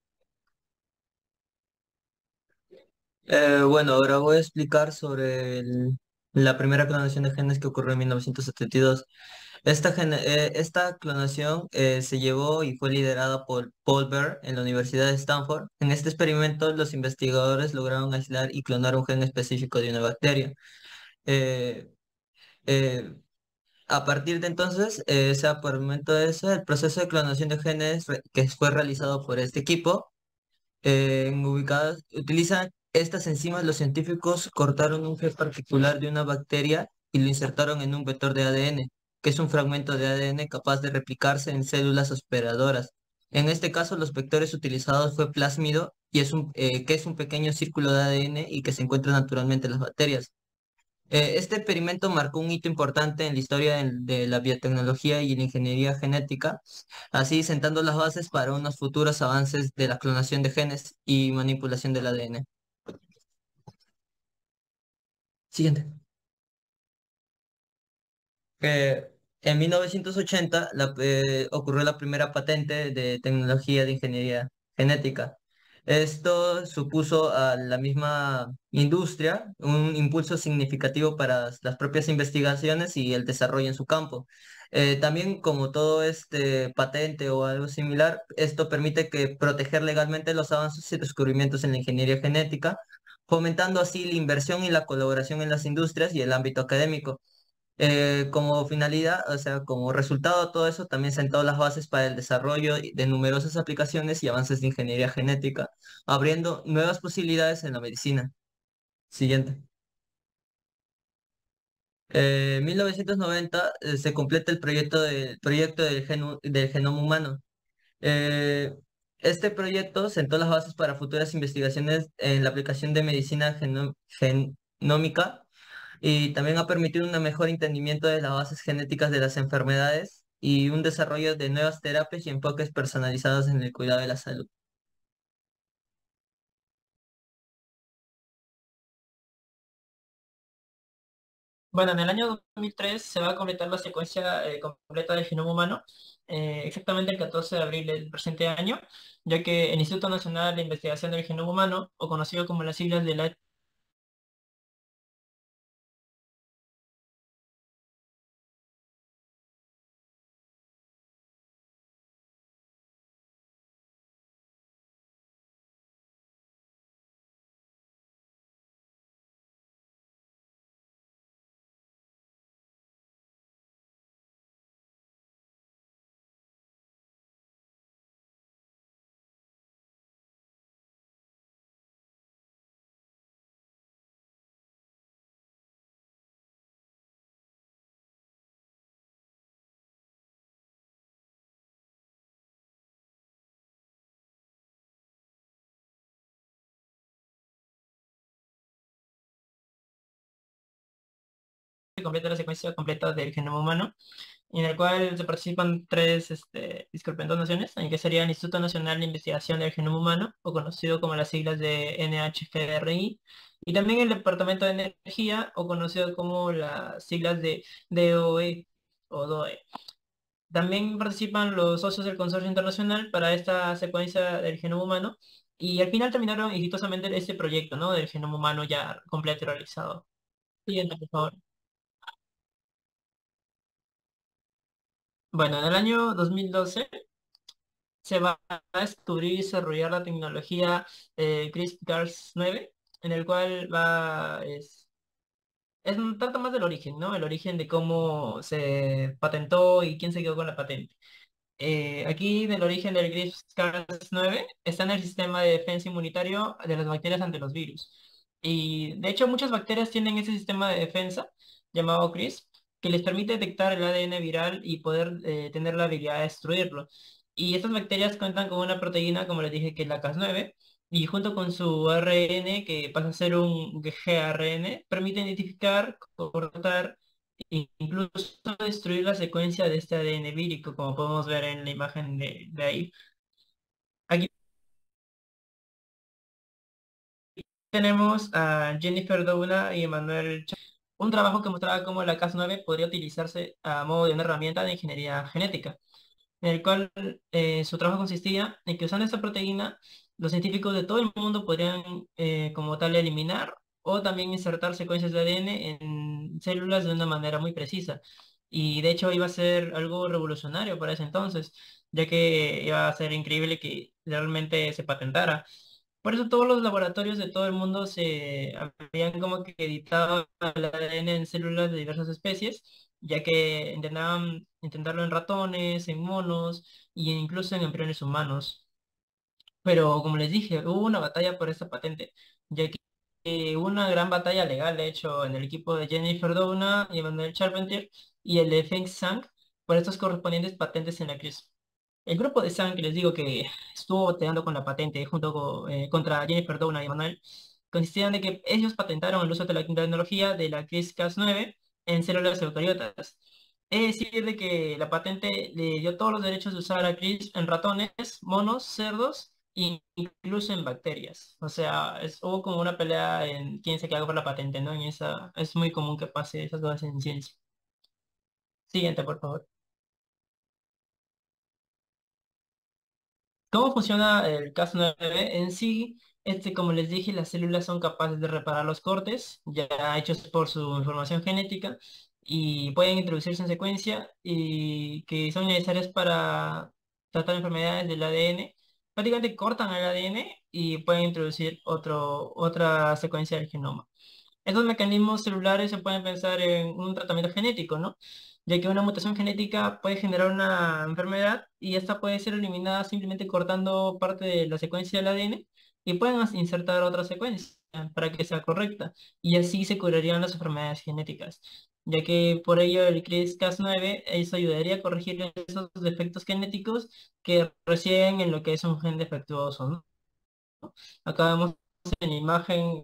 [SPEAKER 4] Eh, bueno, ahora voy a explicar sobre el- la primera clonación de genes que ocurrió en mil novecientos setenta y dos. Esta, gene- eh, esta clonación eh, se llevó y fue liderada por Paul Bert en la Universidad de Stanford. En este experimento, los investigadores lograron aislar y clonar un gen específico de una bacteria. Eh, eh, a partir de entonces, eh, o sea, por el momento de eso, el proceso de clonación de genes re- que fue realizado por este equipo eh, en ubicadas, utilizan estas enzimas, los científicos cortaron un gen particular de una bacteria y lo insertaron en un vector de A D N, que es un fragmento de A D N capaz de replicarse en células hospederdoras. En este caso, los vectores utilizados fue plásmido, y es un, eh, que es un pequeño círculo de A D N y que se encuentra naturalmente en las bacterias. Eh, este experimento marcó un hito importante en la historia de, de la biotecnología y la ingeniería genética, así sentando las bases para unos futuros avances de la clonación de genes y manipulación del A D N. Siguiente. Eh, en mil novecientos ochenta la- eh, ocurrió la primera patente de tecnología de ingeniería genética. Esto supuso a la misma industria un impulso significativo para las propias investigaciones y el desarrollo en su campo. Eh, también, como todo este patente o algo similar, esto permite que proteger legalmente los avances y descubrimientos en la ingeniería genética, fomentando así la inversión y la colaboración en las industrias y el ámbito académico. Eh, como finalidad, o sea, como resultado de todo eso, también sentó las bases para el desarrollo de numerosas aplicaciones y avances de ingeniería genética, abriendo nuevas posibilidades en la medicina. Siguiente. Eh, en mil novecientos noventa eh, se completa el proyecto, de- proyecto del, geno- del genoma humano. Eh, este proyecto sentó las bases para futuras investigaciones en la aplicación de medicina geno- genómica, y también ha permitido un mejor entendimiento de las bases genéticas de las enfermedades y un desarrollo de nuevas terapias y enfoques personalizados en el cuidado de la salud.
[SPEAKER 9] Bueno, en el año dos mil tres se va a completar la secuencia eh, completa del genoma humano, eh, exactamente el catorce de abril del presente año, ya que el Instituto Nacional de Investigación del Genoma Humano, o conocido como las siglas de la completa la secuencia completa del genoma humano, en el cual se participan tres este, disculpen, dos naciones, en que sería el Instituto Nacional de Investigación del Genoma Humano, o conocido como las siglas de N H G R I, y también el Departamento de Energía, o conocido como las siglas de D O E o D O E. También participan los socios del Consorcio Internacional para esta secuencia del genoma humano y al final terminaron exitosamente este proyecto, ¿no? Del genoma humano ya completo y realizado. Siguiente, por favor. Bueno, en el año dos mil doce se va a descubrir y desarrollar la tecnología eh, CRISPR Cas nueve, en el cual va, es, es un tanto más del origen, ¿no? El origen de cómo se patentó y quién se quedó con la patente. Eh, aquí del origen del CRISPR Cas nueve está en el sistema de defensa inmunitario de las bacterias ante los virus. Y de hecho muchas bacterias tienen ese sistema de defensa llamado CRISP que les permite detectar el A D N viral y poder eh, tener la habilidad de destruirlo. Y estas bacterias cuentan con una proteína, como les dije, que es la Cas nueve, y junto con su A R N, que pasa a ser un gRN, permite identificar, cortar e incluso destruir la secuencia de este A D N vírico, como podemos ver en la imagen de, de ahí. Aquí tenemos a Jennifer Doudna y Emmanuel Ch- un trabajo que mostraba cómo la Cas nueve podría utilizarse a modo de una herramienta de ingeniería genética, en el cual eh, su trabajo consistía en que usando esta proteína, los científicos de todo el mundo podrían eh, como tal eliminar o también insertar secuencias de A D N en células de una manera muy precisa. Y de hecho iba a ser algo revolucionario para ese entonces, ya que iba a ser increíble que realmente se patentara. Por eso todos los laboratorios de todo el mundo se habían como que editado el A D N en células de diversas especies, ya que intentaban intentarlo en ratones, en monos e incluso en embriones humanos. Pero como les dije, hubo una batalla por esta patente, ya que eh, hubo una gran batalla legal, de hecho, en el equipo de Jennifer Doudna y Emmanuel Charpentier y el de Feng Zhang por estos correspondientes patentes en la crisis. El grupo de Zhang, que les digo que estuvo batallando con la patente junto con, eh, contra Jennifer Doudna y Emmanuel, consistía en de que ellos patentaron el uso de la tecnología de la CRISPR Cas nueve en células eucariotas. Es decir, de que la patente le dio todos los derechos de usar a CRISPR en ratones, monos, cerdos e incluso en bacterias. O sea, es, hubo como una pelea en quién se quedó con la patente, ¿no? En esa, es muy común que pase esas cosas en ciencia. Siguiente, por favor. ¿Cómo funciona el Cas nueve? En sí, este, como les dije, las células son capaces de reparar los cortes ya hechos por su información genética y pueden introducirse en secuencia y que son necesarias para tratar enfermedades del A D N. Prácticamente cortan el A D N y pueden introducir otro, otra secuencia del genoma. Estos mecanismos celulares se pueden pensar en un tratamiento genético, ¿no? Ya que una mutación genética puede generar una enfermedad y esta puede ser eliminada simplemente cortando parte de la secuencia del A D N y pueden as- insertar otra secuencia para que sea correcta y así se curarían las enfermedades genéticas, ya que por ello el CRISPR Cas nueve eso ayudaría a corregir esos defectos genéticos que residen en lo que es un gen defectuoso, ¿no? Acá vemos en la imagen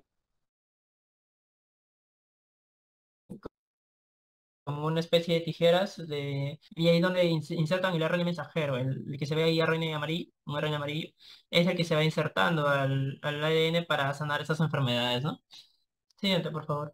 [SPEAKER 9] como una especie de tijeras de, y ahí donde ins- insertan el A R N mensajero, el, el que se ve ahí A R N amarillo, un A R N amarillo, es el que se va insertando al, al A D N para sanar esas enfermedades, ¿no? Siguiente, por favor.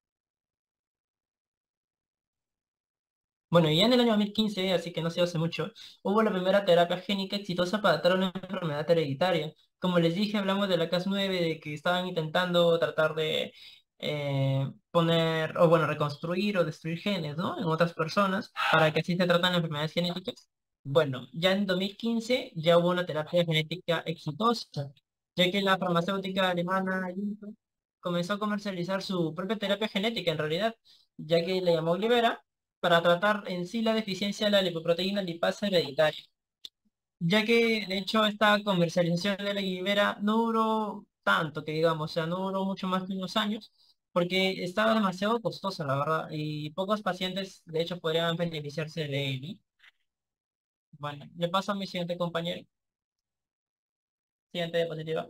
[SPEAKER 9] Bueno, y ya en el año dos mil quince, así que no se hace mucho, hubo la primera terapia génica exitosa para tratar una enfermedad hereditaria. Como les dije, hablamos de la Cas nueve, de que estaban intentando tratar de eh, poner, o bueno, reconstruir o destruir genes, ¿no? En otras personas, para que así se tratan enfermedades genéticas. Bueno, ya en dos mil quince ya hubo una terapia genética exitosa, ya que la farmacéutica alemana Janssen comenzó a comercializar su propia terapia genética en realidad, ya que le llamó Glivera para tratar en sí la deficiencia de la lipoproteína lipasa hereditaria, ya que de hecho esta comercialización de la Glivera no duró tanto, que digamos, o sea, no duró mucho más que unos años, porque estaba demasiado costosa, la verdad, y pocos pacientes de hecho podrían beneficiarse de él, ¿eh? Bueno, le paso a mi siguiente compañero, siguiente diapositiva.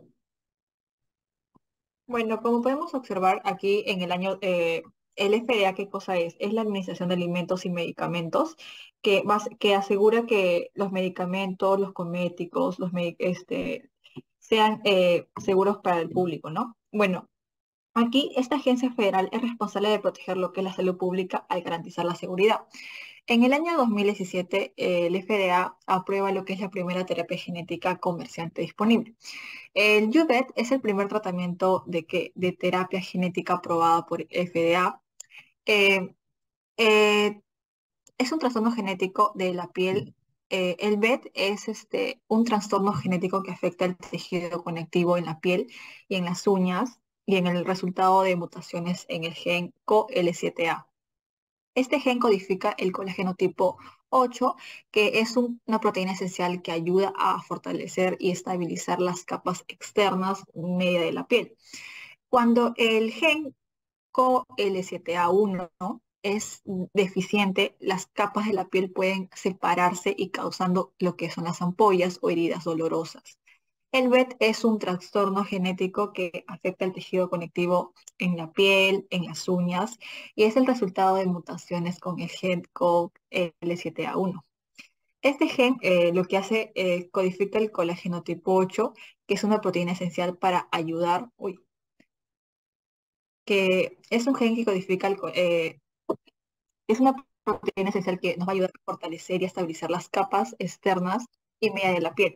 [SPEAKER 11] Bueno, como podemos observar aquí en el año, eh, el F D A, ¿qué cosa es? Es la Administración de Alimentos y Medicamentos, que, bas- que asegura que los medicamentos, los cosméticos, los me- este, sean eh, seguros para el público, ¿no? Bueno, aquí esta agencia federal es responsable de proteger lo que es la salud pública al garantizar la seguridad. En el año dos mil diecisiete, eh, el F D A aprueba lo que es la primera terapia genética comerciante disponible. El U V E T es el primer tratamiento de, que, de terapia genética aprobada por el F D A. Eh, eh, es un trastorno genético de la piel. Eh, el V E T es este, un trastorno genético que afecta el tejido conectivo en la piel y en las uñas y en el resultado de mutaciones en el gen C O L siete A. Este gen codifica el colágeno tipo ocho, que es un- una proteína esencial que ayuda a fortalecer y estabilizar las capas externas media de la piel. Cuando el gen C O L siete A uno es deficiente, las capas de la piel pueden separarse y causando lo que son las ampollas o heridas dolorosas. El V E T es un trastorno genético que afecta el tejido conectivo en la piel, en las uñas, y es el resultado de mutaciones con el gen C O L siete A uno. Este gen eh, lo que hace es codifica el colágeno tipo ocho, que es una proteína esencial para ayudar, uy, que es un gen que codifica el, co- eh, es una proteína esencial que nos va a ayudar a fortalecer y a estabilizar las capas externas y media de la piel.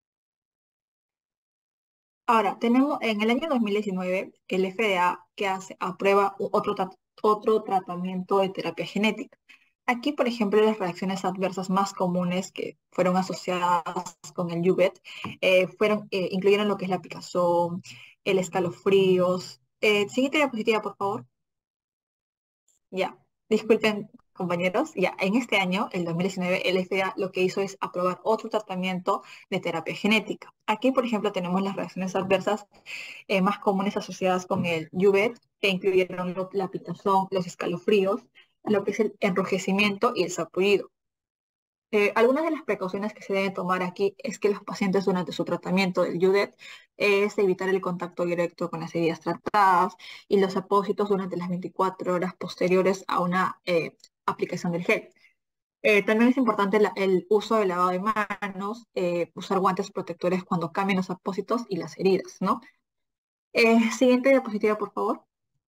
[SPEAKER 11] Ahora, tenemos en el año dos mil diecinueve el F D A que hace, aprueba u- otro, tra- otro tratamiento de terapia genética. Aquí, por ejemplo, las reacciones adversas más comunes que fueron asociadas con el U V E T eh, fueron, eh, incluyeron lo que es la picazón, el escalofríos. Eh, siguiente diapositiva, por favor. Ya, disculpen compañeros, ya en este año, el dos mil diecinueve, el F D A lo que hizo es aprobar otro tratamiento de terapia genética. Aquí, por ejemplo, tenemos las reacciones adversas eh, más comunes asociadas con el U V E T, que incluyeron lo- la picazón, los escalofríos, lo que es el enrojecimiento y el sarpullido. Eh, algunas de las precauciones que se deben tomar aquí es que los pacientes durante su tratamiento del U D E T es evitar el contacto directo con las heridas tratadas y los apósitos durante las veinticuatro horas posteriores a una eh, aplicación del gel. Eh, también es importante la- el uso del lavado de manos, eh, usar guantes protectores cuando cambien los apósitos y las heridas, ¿no? Eh, siguiente diapositiva, por favor.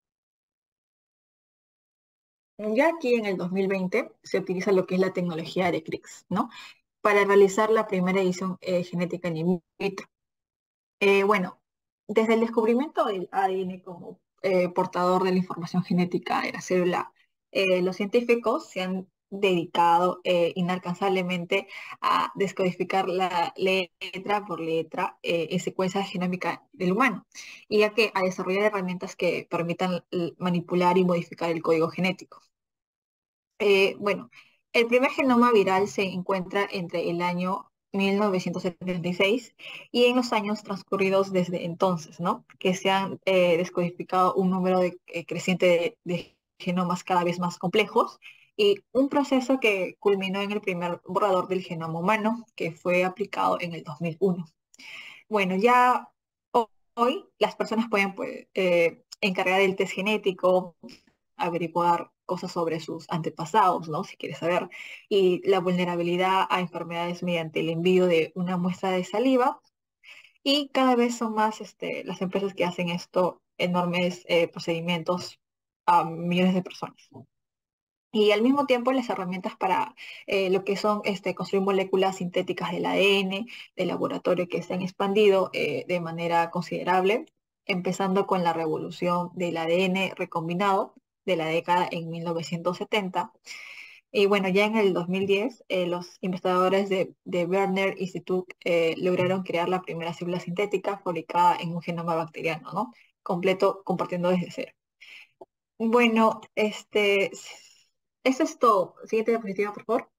[SPEAKER 11] Ya aquí en el dos mil veinte se utiliza lo que es la tecnología de CRISPR, ¿no? Para realizar la primera edición eh, genética en in vitro. Eh, bueno, desde el descubrimiento del A D N como eh, portador de la información genética de la célula, eh, los científicos se han dedicado eh, inalcanzablemente a descodificar la letra por letra eh, en secuencia genómica del humano, y ya que a desarrollar herramientas que permitan l- manipular y modificar el código genético. Eh, bueno, el primer genoma viral se encuentra entre el año mil novecientos setenta y seis y en los años transcurridos desde entonces, ¿no? Que se han eh, descodificado un número de- eh, creciente de, de genomas cada vez más complejos y un proceso que culminó en el primer borrador del genoma humano, que fue aplicado en el dos mil uno. Bueno, ya ho- hoy las personas pueden pues, eh, encargar el test genético, averiguar cosas sobre sus antepasados, ¿no? Si quieres saber. Y la vulnerabilidad a enfermedades mediante el envío de una muestra de saliva. Y cada vez son más este, las empresas que hacen esto, enormes eh, procedimientos a millones de personas. Y al mismo tiempo las herramientas para eh, lo que son este, construir moléculas sintéticas del A D N, del laboratorio que se han expandido eh, de manera considerable, empezando con la revolución del A D N recombinado de la década en mil novecientos setenta. Y bueno, ya en el dos mil diez, eh, los investigadores de, de Werner Institute eh, lograron crear la primera célula sintética fabricada en un genoma bacteriano, ¿no? Completo, compartiendo desde cero. Bueno, este, eso es todo. Siguiente diapositiva, por favor.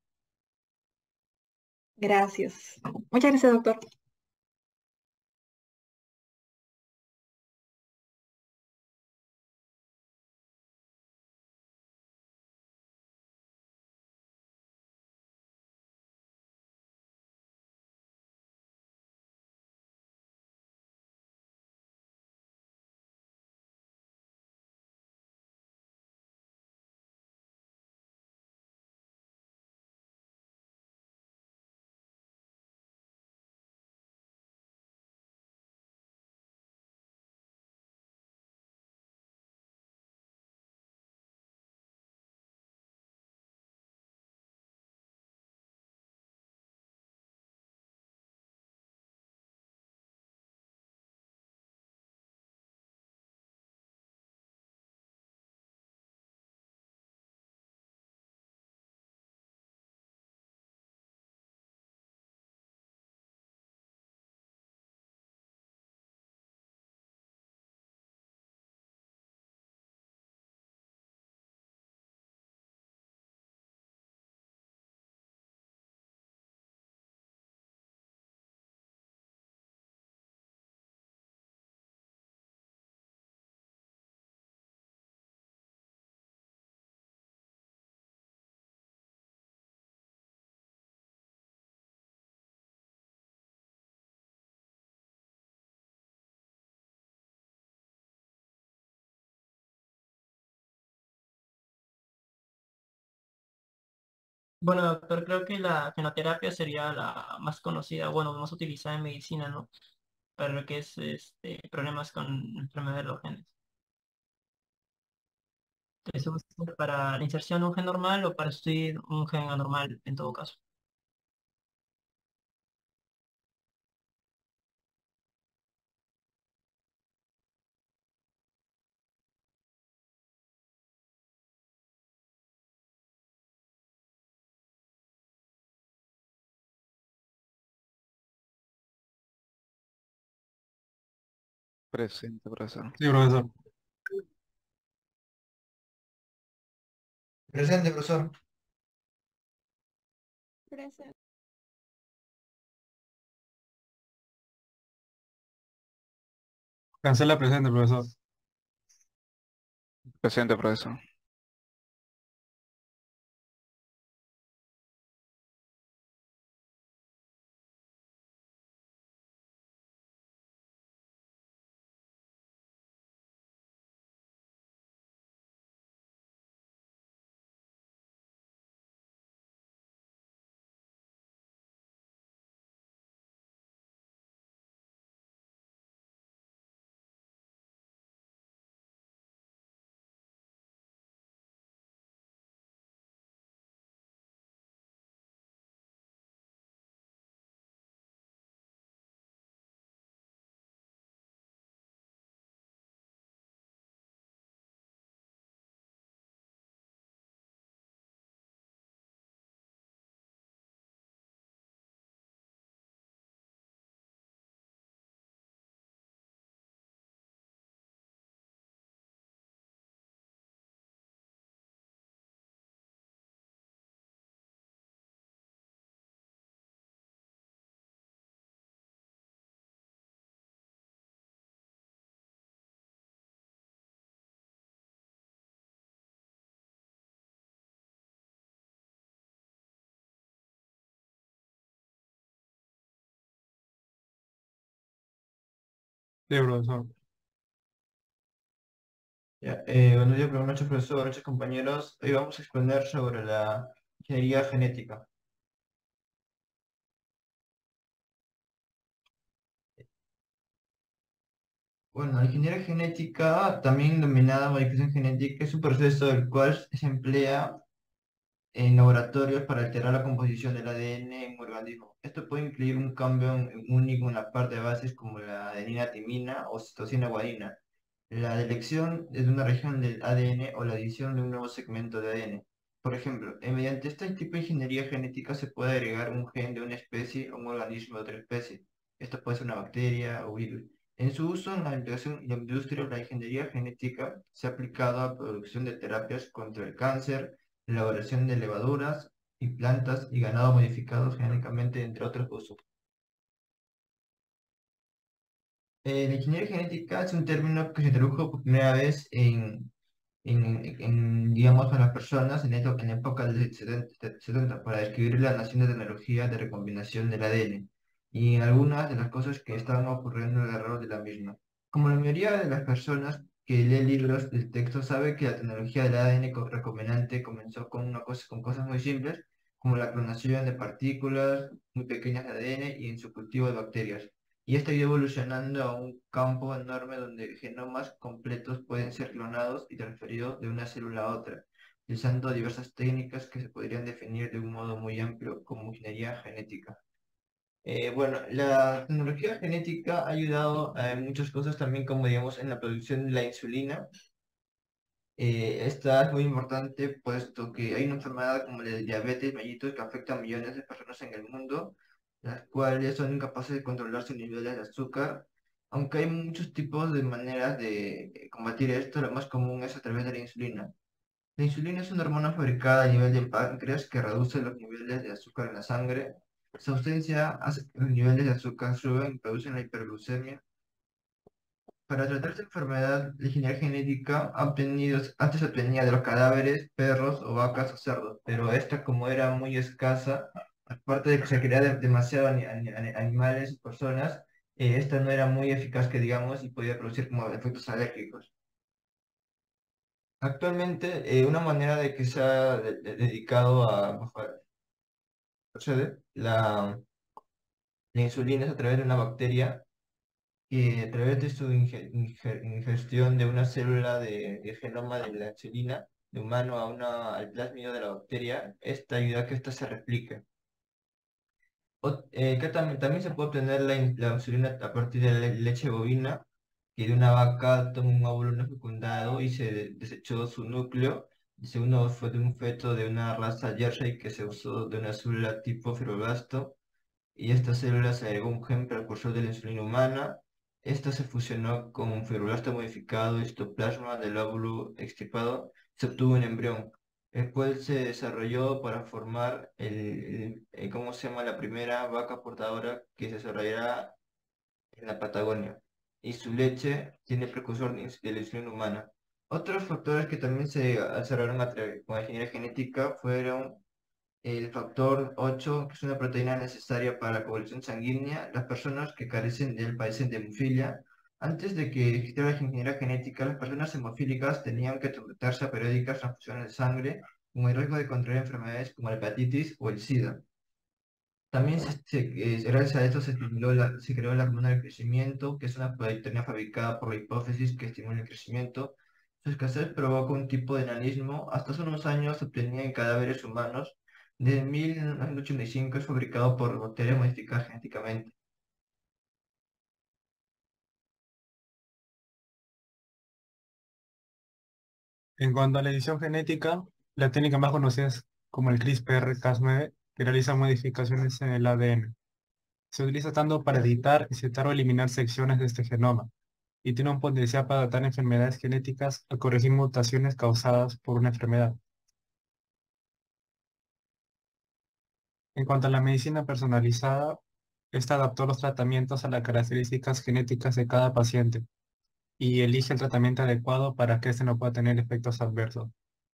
[SPEAKER 11] Gracias. Muchas gracias, doctor.
[SPEAKER 9] Bueno, doctor, creo que la genoterapia sería la más conocida, bueno, más utilizada en medicina, ¿no? Para lo que es este, problemas con enfermedades de los genes. Entonces, ¿se usa para la inserción de un gen normal o para sustituir un gen anormal en todo caso?
[SPEAKER 5] Presente, profesor.
[SPEAKER 12] Sí, profesor.
[SPEAKER 13] Presente, profesor.
[SPEAKER 6] Presente.
[SPEAKER 12] Cancela presente, profesor.
[SPEAKER 5] Presente, profesor.
[SPEAKER 12] Sí, profesor.
[SPEAKER 13] Ya, eh, buenos días, buenas noches, profesor, buenas noches, compañeros. Hoy vamos a exponer sobre la ingeniería genética. Bueno, la ingeniería genética, también denominada modificación genética, es un proceso el cual se emplea en laboratorios para alterar la composición del A D N en un organismo. Esto puede incluir un cambio en- único en la parte de bases como la adenina, timina o citosina guanina, la delección de una región del A D N o la adición de un nuevo segmento de A D N. Por ejemplo, eh, mediante este tipo de ingeniería genética se puede agregar un gen de una especie a un organismo de otra especie. Esto puede ser una bacteria o virus. En su uso en la investigación y la industria, la ingeniería genética se ha aplicado a la producción de terapias contra el cáncer, elaboración de levaduras y plantas y ganado modificados genéticamente, entre otros usos. Eh, la ingeniería genética es un término que se introdujo por primera vez en, en, en, digamos, a las personas en, esto- en la época del setenta setenta para describir la nación de tecnología de recombinación del A D N y algunas de las cosas que estaban ocurriendo alrededor de la misma. Como la mayoría de las personas que lee libros del texto sabe que la tecnología del A D N co- recombinante comenzó con, una cosa, con cosas muy simples, como la clonación de partículas muy pequeñas de A D N y en su cultivo de bacterias. Y esto ha ido evolucionando a un campo enorme donde genomas completos pueden ser clonados y transferidos de una célula a otra, usando diversas técnicas que se podrían definir de un modo muy amplio como ingeniería genética. Eh, bueno, la tecnología genética ha ayudado a muchas cosas también, como digamos en la producción de la insulina. Eh, esta es muy importante puesto que hay una enfermedad como la de diabetes mellitus que afecta a millones de personas en el mundo, las cuales son incapaces de controlar sus niveles de azúcar. Aunque hay muchos tipos de maneras de eh, combatir esto, lo más común es a través de la insulina. La insulina es una hormona fabricada a nivel del páncreas que reduce los niveles de azúcar en la sangre. Su ausencia hace que los niveles de azúcar suben y producen la hiperglucemia. Para tratar esta enfermedad, la ingeniería genética ha obtenido, antes se obtenía de los cadáveres, perros o vacas o cerdos, pero esta como era muy escasa, aparte de que se crea de- demasiado ani- ani- ani- animales y personas, eh, esta no era muy eficaz que digamos y podía producir como efectos alérgicos. Actualmente, eh, una manera de que se ha de- de- dedicado a, procede, la, la insulina es a través de una bacteria que a través de su inge- inge- ingestión de una célula de, de genoma de la insulina, de humano a una, al plásmido de la bacteria, esta ayuda a que ésta se replique. O- eh, que también, también se puede obtener la, in- la insulina a partir de la le- leche bovina, que de una vaca toma un óvulo no fecundado y se de- desechó su núcleo. El segundo fue de un feto de una raza Jersey que se usó de una célula tipo fibroblasto y esta célula se agregó un gen precursor de la insulina humana. Esta se fusionó con un fibroblasto modificado y citoplasma del óvulo extirpado. Se obtuvo un embrión. Después se desarrolló para formar el, el- el- ¿cómo se llama? La primera vaca portadora que se desarrollará en la Patagonia. Y su leche tiene precursor de ins- de la insulina humana. Otros factores que también se desarrollaron a través con la ingeniería genética fueron el factor ocho, que es una proteína necesaria para la coagulación sanguínea. Las personas que carecen de él padecen de hemofilia. Antes de que existiera la ingeniería genética, las personas hemofílicas tenían que someterse a periódicas transfusiones de sangre con el riesgo de contraer enfermedades como la hepatitis o el SIDA. También se, se- eh, gracias a esto se, estimuló la- se creó la hormona del crecimiento, que es una proteína fabricada por la hipófisis que estimula el crecimiento. Su escasez provoca un tipo de enanismo. Hasta hace unos años se obtenía en cadáveres humanos. Desde mil novecientos ochenta y cinco es fabricado por bacterias modificadas genéticamente.
[SPEAKER 12] En cuanto a la edición genética, la técnica más conocida es como el CRISPR Cas nueve, que realiza modificaciones en el A D N. Se utiliza tanto para editar, insertar o eliminar secciones de este genoma, y tiene un potencial para tratar enfermedades genéticas o corregir mutaciones causadas por una enfermedad. En cuanto a la medicina personalizada, esta adaptó los tratamientos a las características genéticas de cada paciente y elige el tratamiento adecuado para que éste no pueda tener efectos adversos.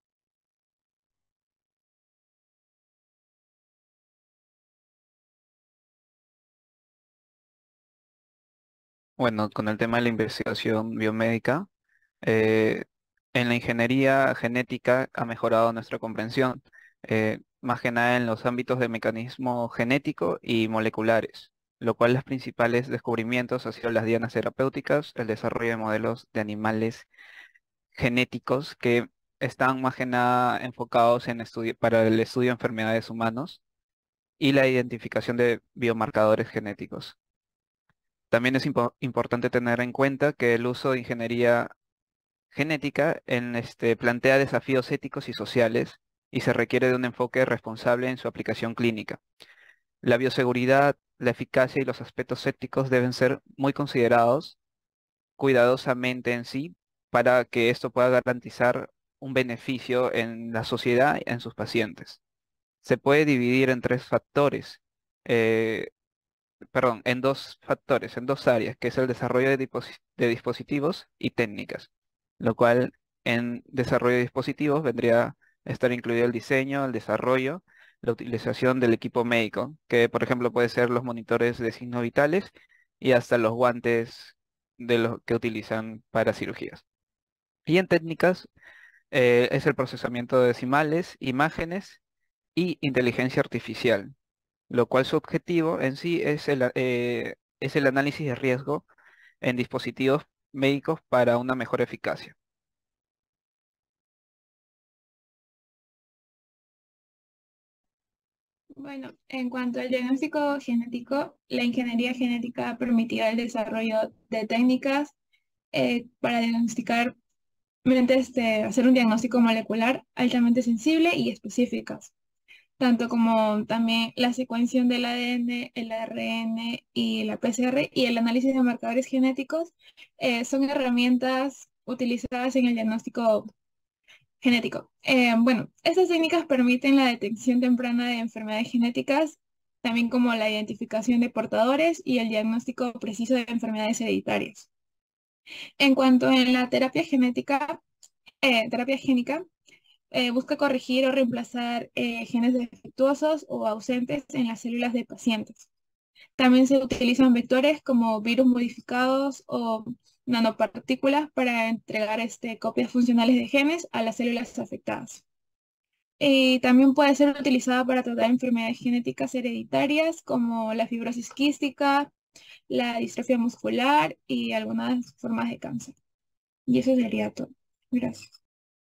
[SPEAKER 5] Bueno, con el tema de la investigación biomédica, eh, en la ingeniería genética ha mejorado nuestra comprensión, eh, más que nada en los ámbitos de mecanismo genético y moleculares, lo cual los principales descubrimientos han sido las dianas terapéuticas, el desarrollo de modelos de animales genéticos que están más que nada enfocados en estudio, para el estudio de enfermedades humanos y la identificación de biomarcadores genéticos. También es impo- importante tener en cuenta que el uso de ingeniería genética en este, plantea desafíos éticos y sociales y se requiere de un enfoque responsable en su aplicación clínica. La bioseguridad, la eficacia y los aspectos éticos deben ser muy considerados cuidadosamente en sí para que esto pueda garantizar un beneficio en la sociedad y en sus pacientes. Se puede dividir en tres factores, eh, perdón, en dos factores, en dos áreas, que es el desarrollo de, diposi- de dispositivos y técnicas, lo cual en desarrollo de dispositivos vendría a estar incluido el diseño, el desarrollo, la utilización del equipo médico, que por ejemplo puede ser los monitores de signos vitales y hasta los guantes de los que utilizan para cirugías. Y en técnicas eh, es el procesamiento de decimales, imágenes y inteligencia artificial, lo cual su objetivo en sí es el, a- eh, es el análisis de riesgo en dispositivos médicos para una mejor eficacia.
[SPEAKER 10] Bueno, en cuanto al diagnóstico genético, la ingeniería genética ha permitido el desarrollo de técnicas eh, para diagnosticar, mediante este, hacer un diagnóstico molecular altamente sensible y específicas, tanto como también la secuenciación del A D N, el A R N y la P C R y el análisis de marcadores genéticos eh, son herramientas utilizadas en el diagnóstico genético. Eh, bueno, estas técnicas permiten la detección temprana de enfermedades genéticas, también como la identificación de portadores y el diagnóstico preciso de enfermedades hereditarias. En cuanto a la terapia genética, eh, terapia génica, eh, busca corregir o reemplazar eh, genes defectuosos o ausentes en las células de pacientes. También se utilizan vectores como virus modificados o nanopartículas para entregar este, copias funcionales de genes a las células afectadas. Eh, también puede ser utilizada para tratar enfermedades genéticas hereditarias como la fibrosis quística, la distrofia muscular y algunas formas de cáncer. Y eso sería todo. Gracias.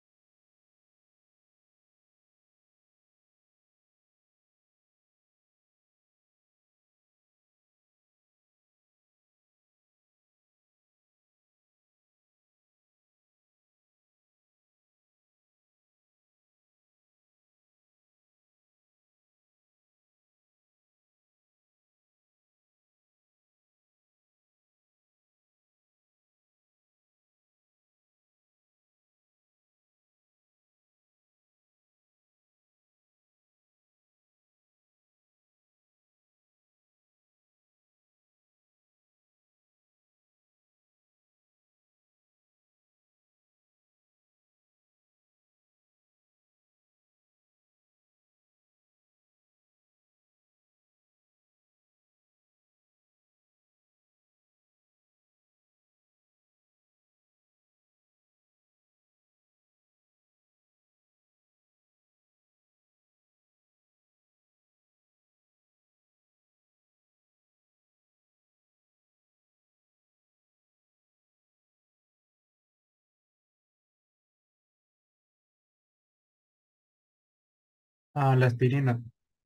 [SPEAKER 12] Ah, la aspirina.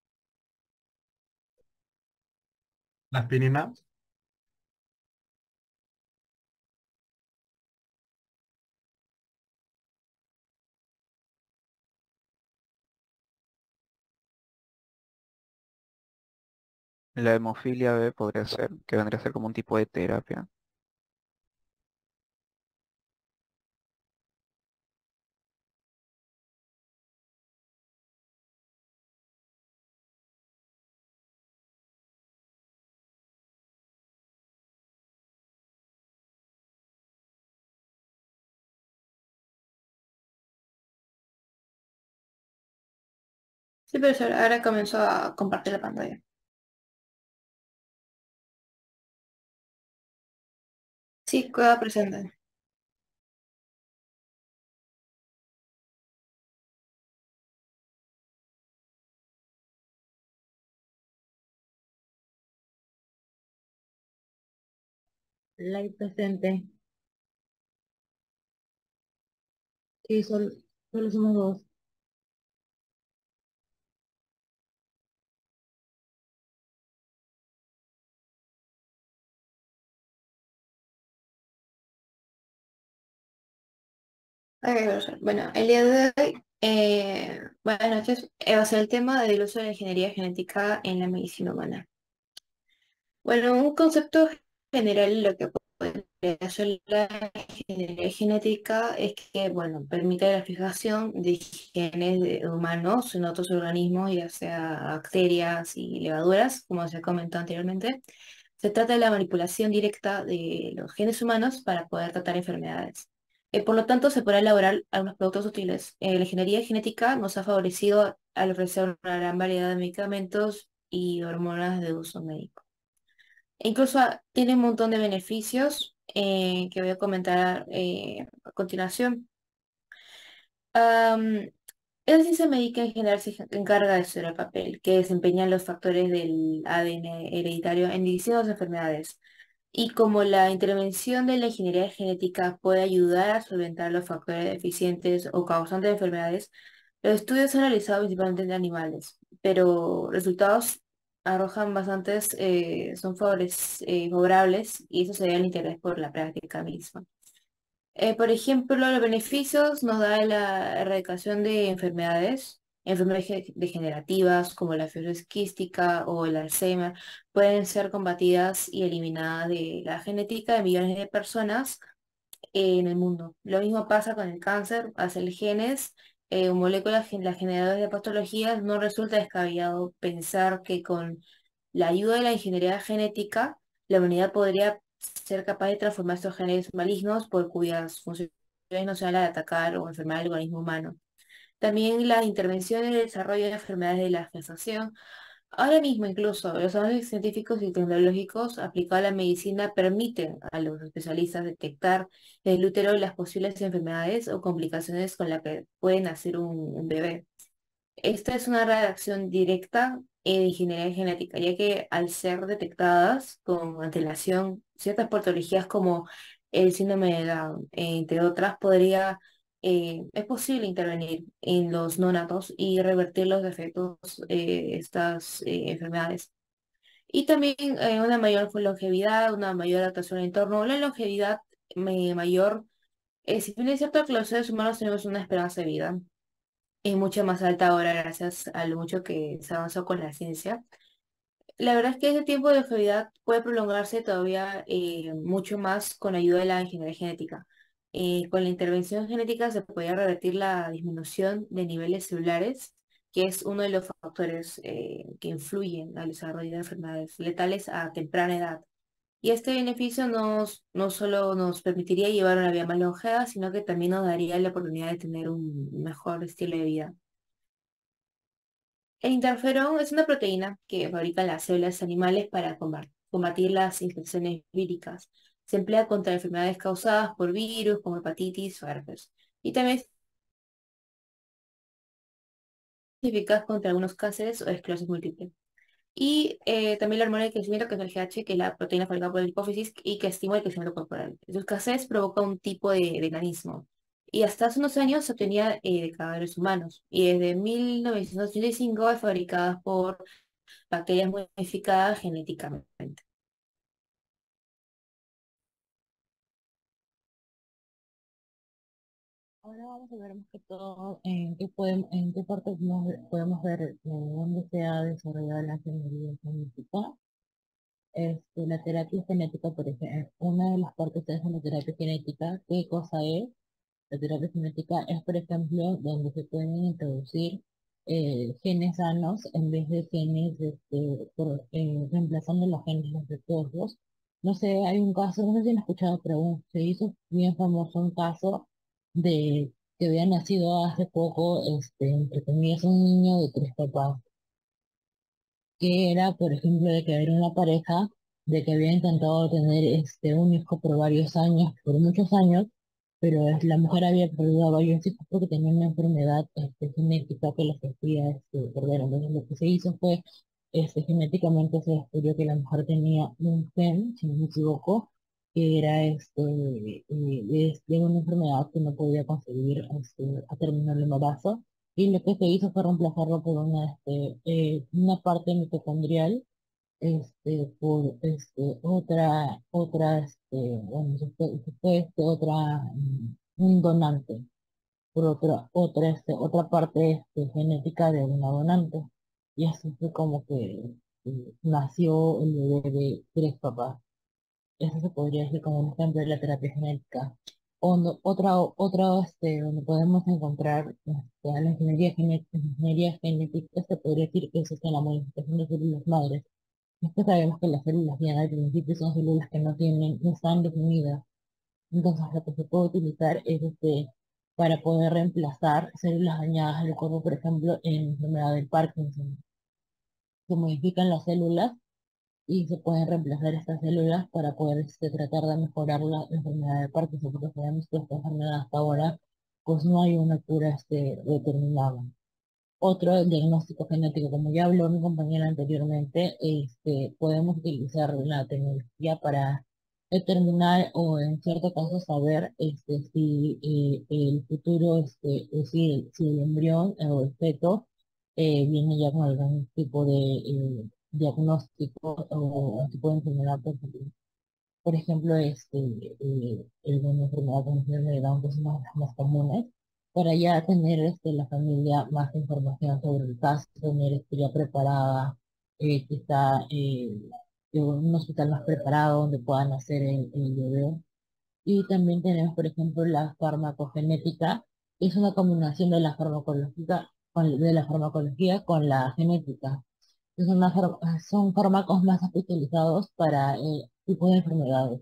[SPEAKER 12] La aspirina,
[SPEAKER 5] La hemofilia B podría ser, que vendría a ser como un tipo de terapia.
[SPEAKER 6] Sí, profesor, ahora comenzó a compartir la pantalla. Sí, queda presente.
[SPEAKER 7] Live presente. Sí, solo, solo somos dos.
[SPEAKER 6] Ok, profesor. Bueno, el día de hoy, eh, buenas noches, eh, va a ser el tema del uso de la ingeniería genética en la medicina humana. Bueno, un concepto general de lo que puede hacer la ingeniería genética es que, bueno, permite la fijación de genes de humanos en otros organismos, ya sea bacterias y levaduras, como se comentó anteriormente. Se trata de la manipulación directa de los genes humanos para poder tratar enfermedades. Eh, por lo tanto, se podrá elaborar algunos productos útiles. Eh, la ingeniería genética nos ha favorecido al ofrecer una gran variedad de medicamentos y hormonas de uso médico. E incluso ah, tiene un montón de beneficios eh, que voy a comentar eh, a continuación. Am, la ciencia médica en general se encarga de estudiar el papel que desempeñan los factores del A D N hereditario en distintas enfermedades. Y como la intervención de la ingeniería genética puede ayudar a solventar los factores deficientes o causantes de enfermedades, los estudios se han realizado principalmente en animales, pero resultados arrojan bastantes, eh, son favorec- eh, favorables y eso se debe al interés por la práctica misma. Eh, por ejemplo, los beneficios nos da la erradicación de enfermedades, enfermedades ge- degenerativas como la fibrosis quística o el Alzheimer, pueden ser combatidas y eliminadas de la genética de millones de personas en el mundo. Lo mismo pasa con el cáncer, hacer genes eh, o moléculas gen- las generadoras de patologías, no resulta descabellado pensar que con la ayuda de la ingeniería genética, la humanidad podría ser capaz de transformar estos genes malignos por cuyas funciones no sean la de atacar o enfermar el organismo humano. También las intervenciones de desarrollo de enfermedades de la gestación. Ahora mismo incluso los avances científicos y tecnológicos aplicados a la medicina permiten a los especialistas detectar en el útero las posibles enfermedades o complicaciones con las que puede nacer un, un bebé. Esta es una redacción directa eh, de ingeniería genética, ya que al ser detectadas con antelación ciertas patologías como el síndrome de Down, eh, entre otras, podría, eh, es posible intervenir en los neonatos y revertir los efectos de estas eh, enfermedades. Y también eh, una mayor longevidad, una mayor adaptación al entorno. La longevidad eh, mayor, eh, si bien es cierto que los seres humanos tenemos una esperanza de vida, es mucho más alta ahora gracias a lo mucho que se avanzó con la ciencia. La verdad es que ese tiempo de longevidad puede prolongarse todavía eh, mucho más con ayuda de la ingeniería genética. Eh, con la intervención genética se puede revertir la disminución de niveles celulares, que es uno de los factores eh, que influyen al desarrollo de enfermedades letales a temprana edad. Y este beneficio nos, no solo nos permitiría llevar una vida más longeva, sino que también nos daría la oportunidad de tener un mejor estilo de vida. El interferón es una proteína que fabrican las células animales para comba- combatir las infecciones víricas. Se emplea contra enfermedades causadas por virus como hepatitis o herpes. Y también es eficaz contra algunos cánceres o esclerosis múltiple. Y eh, también la hormona de crecimiento, que es el G H, que es la proteína fabricada por la hipófisis y que estimula el crecimiento corporal. Su escasez provoca un tipo de, de enanismo. Y hasta hace unos años se obtenía eh, de cadáveres humanos. Y desde mil novecientos ochenta y cinco es fabricada por bacterias modificadas genéticamente.
[SPEAKER 7] Ahora vamos a ver más que todo en qué podemos, en qué parte podemos, podemos ver eh, dónde se ha desarrollado la ingeniería genética. Este, la terapia genética, por ejemplo, una de las partes es la terapia genética. ¿Qué cosa es? La terapia genética es, por ejemplo, donde se pueden introducir eh, genes sanos en vez de genes, este, por- eh, reemplazando los genes defectuosos. No sé, hay un caso, no sé si han escuchado, pero un- se hizo bien famoso un caso de que había nacido hace poco, este, entre comillas, un niño de tres papás, que era, por ejemplo, de que era una pareja de que había intentado tener este, un hijo por varios años, por muchos años, pero es- la mujer había perdido a varios hijos porque tenía una enfermedad este, genética que los hacía este, perder. Entonces lo que se hizo fue, este, genéticamente se descubrió que la mujer tenía un gen, si no me equivoco, que era este, eh, de, de una enfermedad que no podía conseguir este, a terminar el embarazo. Y lo que se hizo fue reemplazarlo por una, este, eh, una parte mitocondrial, este, por este, otra, otra, este, bueno, se fue, se fue, este, otra, mm, un donante, por otra, otra, este, otra parte este, genética de una donante. Y así fue como que eh, nació el bebé de tres papás. Eso se podría decir como un ejemplo de la terapia genética. O no- otra, otra, este, donde podemos encontrar este, a la ingeniería genética, ingeniería genética, se podría decir que es este, la modificación de células madres. Es que sabemos que las células bien al principio son células que no tienen, no están definidas. Entonces lo que se puede utilizar es este, para poder reemplazar células dañadas del cuerpo, por ejemplo, en enfermedad del Parkinson. Se modifican las células y se pueden reemplazar estas células para poder este, tratar de mejorar la, la enfermedad de Parkinson, porque sabemos que esta enfermedad hasta ahora pues no hay una cura este, determinada. Otro diagnóstico genético, como ya habló mi compañera anteriormente, este, podemos utilizar la tecnología para determinar o en cierto caso saber este, si eh, el futuro, este, es decir, si el embrión eh, o el feto eh, viene ya con algún tipo de eh, diagnóstico o un tipo de enfermedad, por ejemplo, por ejemplo, este, eh, el de una enfermedad como síndrome de Down, que es una de las más comunes, para ya tener este, la familia más información sobre el caso, tener este, ya preparada, eh, quizá eh, eh, un hospital más preparado donde puedan hacer el, el bebé. Y también tenemos, por ejemplo, la farmacogenética, que es una combinación de la farmacología, con, de la farmacología con la genética. Es una far- son fármacos más especializados para eh, tipos de enfermedades.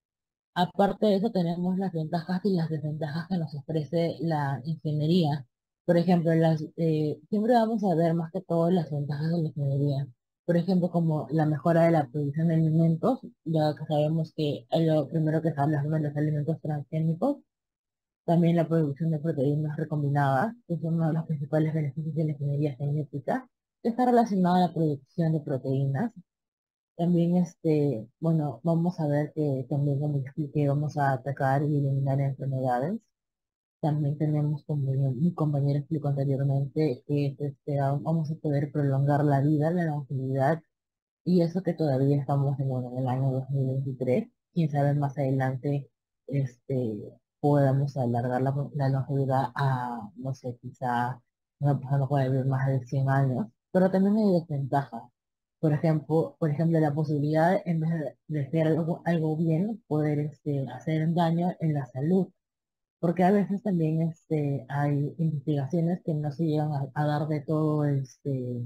[SPEAKER 7] Aparte de eso, tenemos las ventajas y las desventajas que nos ofrece la ingeniería. Por ejemplo, las, eh, siempre vamos a ver más que todo las ventajas de la ingeniería. Por ejemplo, como la mejora de la producción de alimentos, ya que sabemos que lo primero que se habla son de los alimentos transgénicos, También la producción de proteínas recombinadas, que es uno de los principales beneficios de la ingeniería genética, que está relacionado a la producción de proteínas. También, este, bueno, vamos a ver que también, como expliqué, vamos a atacar y eliminar enfermedades. También tenemos, como mi compañero explicó anteriormente, que este, vamos a poder prolongar la vida, la longevidad, y eso que todavía estamos en, bueno, en el año dos mil veintitrés. Quién sabe más adelante, este, podamos alargar la, la longevidad a, no sé, quizá una persona puede vivir más de cien años, pero también hay desventajas. Por ejemplo, por ejemplo, la posibilidad, en vez de, de hacer algo, algo bien, poder este, hacer daño en la salud, porque a veces también este, hay investigaciones que no se llegan a, a dar de todo este,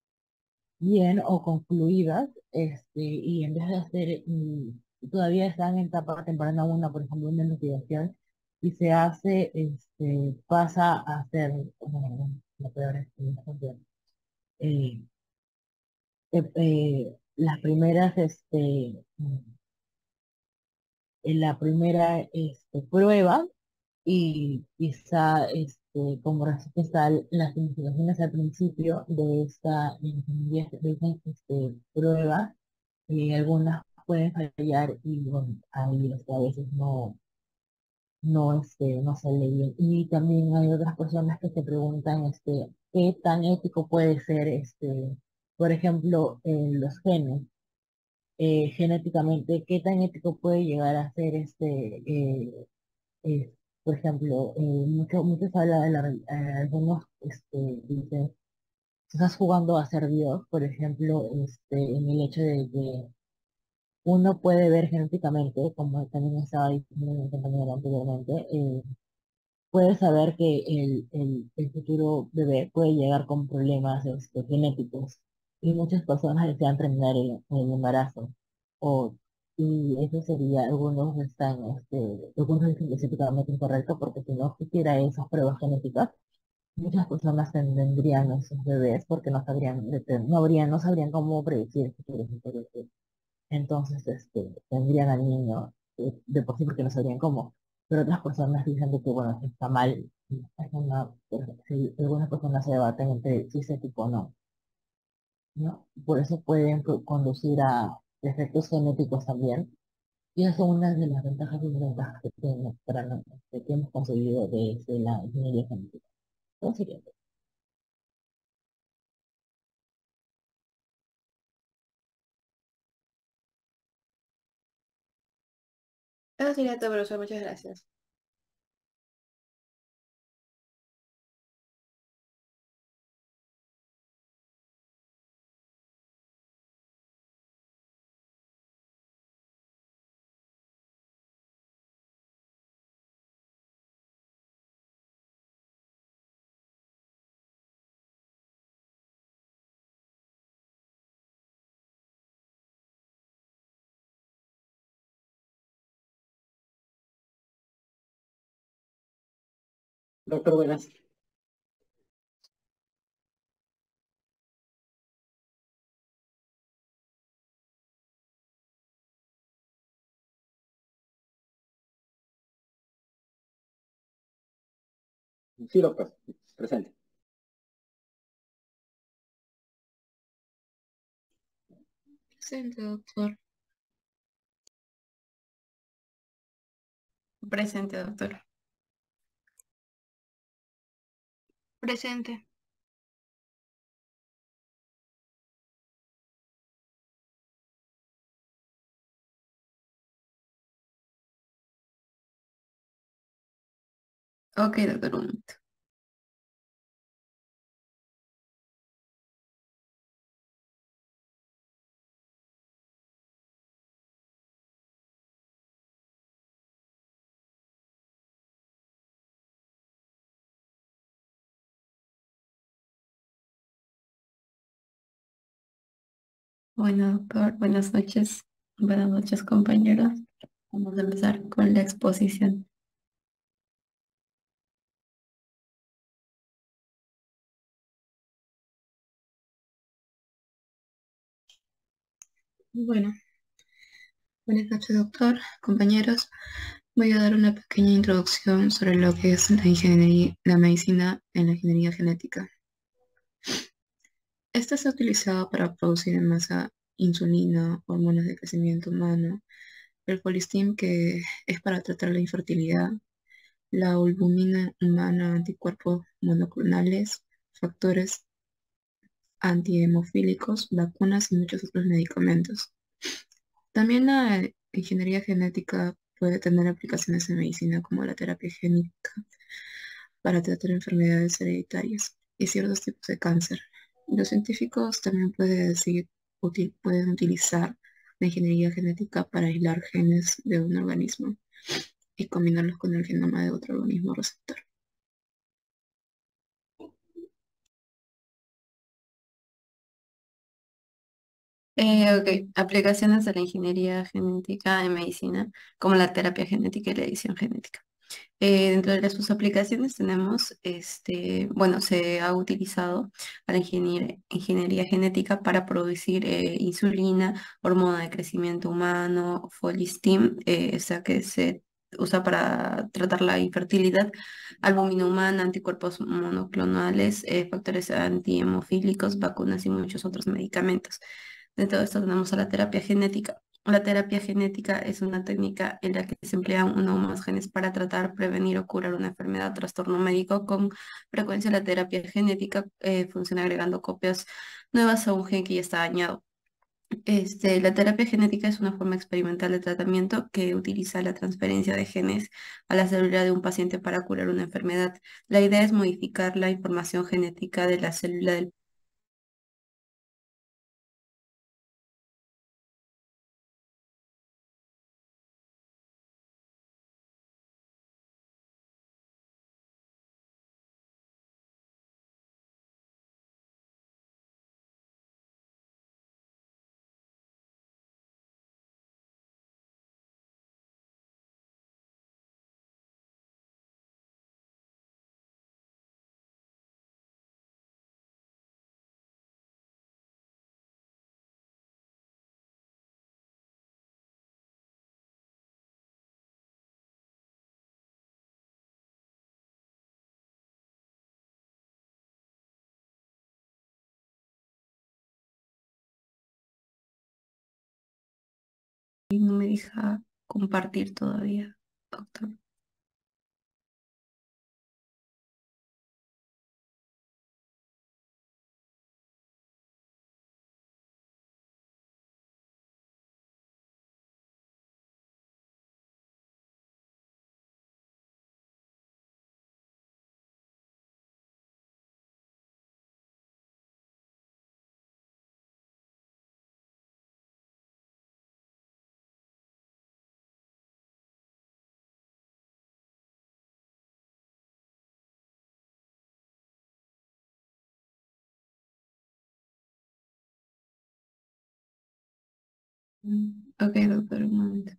[SPEAKER 7] bien o concluidas, este, y en vez de hacer, mm, todavía están en etapa temprana una, por ejemplo, una investigación, y se hace, este, pasa a hacer, bueno, la peor es que no sé, eh, eh, eh, las primeras, este, mm, en la primera este, prueba, y quizá este, como respuesta a las investigaciones al principio de esta ingeniería, de esta este, prueba, eh, algunas pueden fallar y bueno, ahí este, a veces no, no, este, no sale bien. Y también hay otras personas que se preguntan este, qué tan ético puede ser, este, por ejemplo, eh, los genes. Eh, genéticamente, qué tan ético puede llegar a ser este, eh, eh, por ejemplo, eh, mucho, mucho se habla de la, re- eh, algunos este, dicen, si estás jugando a ser Dios, por ejemplo, este, en el hecho de que uno puede ver genéticamente, como también estaba diciendo mi compañero anteriormente, eh, puede saber que el, el, el futuro bebé puede llegar con problemas este, genéticos, y muchas personas desean terminar el, el embarazo. O, y eso sería, algunos están, este, algunos dicen que es éticamente incorrecto, porque si no existiera esas pruebas genéticas, muchas personas tendrían esos bebés porque no sabrían, dete- no habrían, no sabrían cómo predecir el futuro. Entonces, este, tendrían al niño eh, de por sí porque no sabrían cómo. Pero otras personas dicen de que, bueno, está mal. Es una, pero si algunas personas se debaten entre si ese tipo o no, ¿no? Por eso pueden co- conducir a efectos genéticos también. Y esas son una de las ventajas y desventajas que tenemos para no- que hemos conseguido desde la ingeniería genética. Todo sería eso.
[SPEAKER 6] Eso sería todo, profesor. Muchas gracias.
[SPEAKER 2] Doctor, buenas. Sí, doctor. Presente.
[SPEAKER 14] Presente, doctor. Presente, doctor.
[SPEAKER 15] Presente.
[SPEAKER 14] Ok, doctor, un momento. Bueno, doctor, buenas noches. Buenas noches, compañeros. Vamos a empezar con la exposición.
[SPEAKER 15] Bueno, buenas noches, doctor, compañeros.
[SPEAKER 16] Voy a dar una pequeña introducción sobre lo que es la ingeniería, la medicina en la ingeniería genética. Esta se ha utilizado para producir en masa insulina, hormonas de crecimiento humano, el colistim, que es para tratar la infertilidad, la albumina humana, anticuerpos monoclonales, factores antihemofílicos, vacunas y muchos otros medicamentos. También la ingeniería genética puede tener aplicaciones en medicina como la terapia génica para tratar enfermedades hereditarias y ciertos tipos de cáncer. Los científicos también pueden, decir, util, pueden utilizar la ingeniería genética para aislar genes de un organismo y combinarlos con el genoma de otro organismo receptor.
[SPEAKER 14] Eh, ok, aplicaciones de la ingeniería genética en medicina, como la terapia genética y la edición genética. Eh, dentro de las- sus aplicaciones tenemos, este, bueno, se ha utilizado a la ingeniería, ingeniería genética para producir eh, insulina, hormona de crecimiento humano, folistim, eh, o sea que se usa para tratar la infertilidad, albúmina humana, anticuerpos monoclonales, eh, factores antihemofílicos, vacunas y muchos otros medicamentos. De todo esto tenemos a la terapia genética. La terapia genética es una técnica en la que se emplean uno o más genes para tratar, prevenir o curar una enfermedad o trastorno médico. Con frecuencia la terapia genética eh, funciona agregando copias nuevas a un gen que ya está dañado. Este, la terapia genética es una forma experimental de tratamiento que utiliza la transferencia de genes a la célula de un paciente para curar una enfermedad. La idea es modificar la información genética de la célula del y no me deja compartir todavía, doctor. Mm, Ok, doctor, un momento.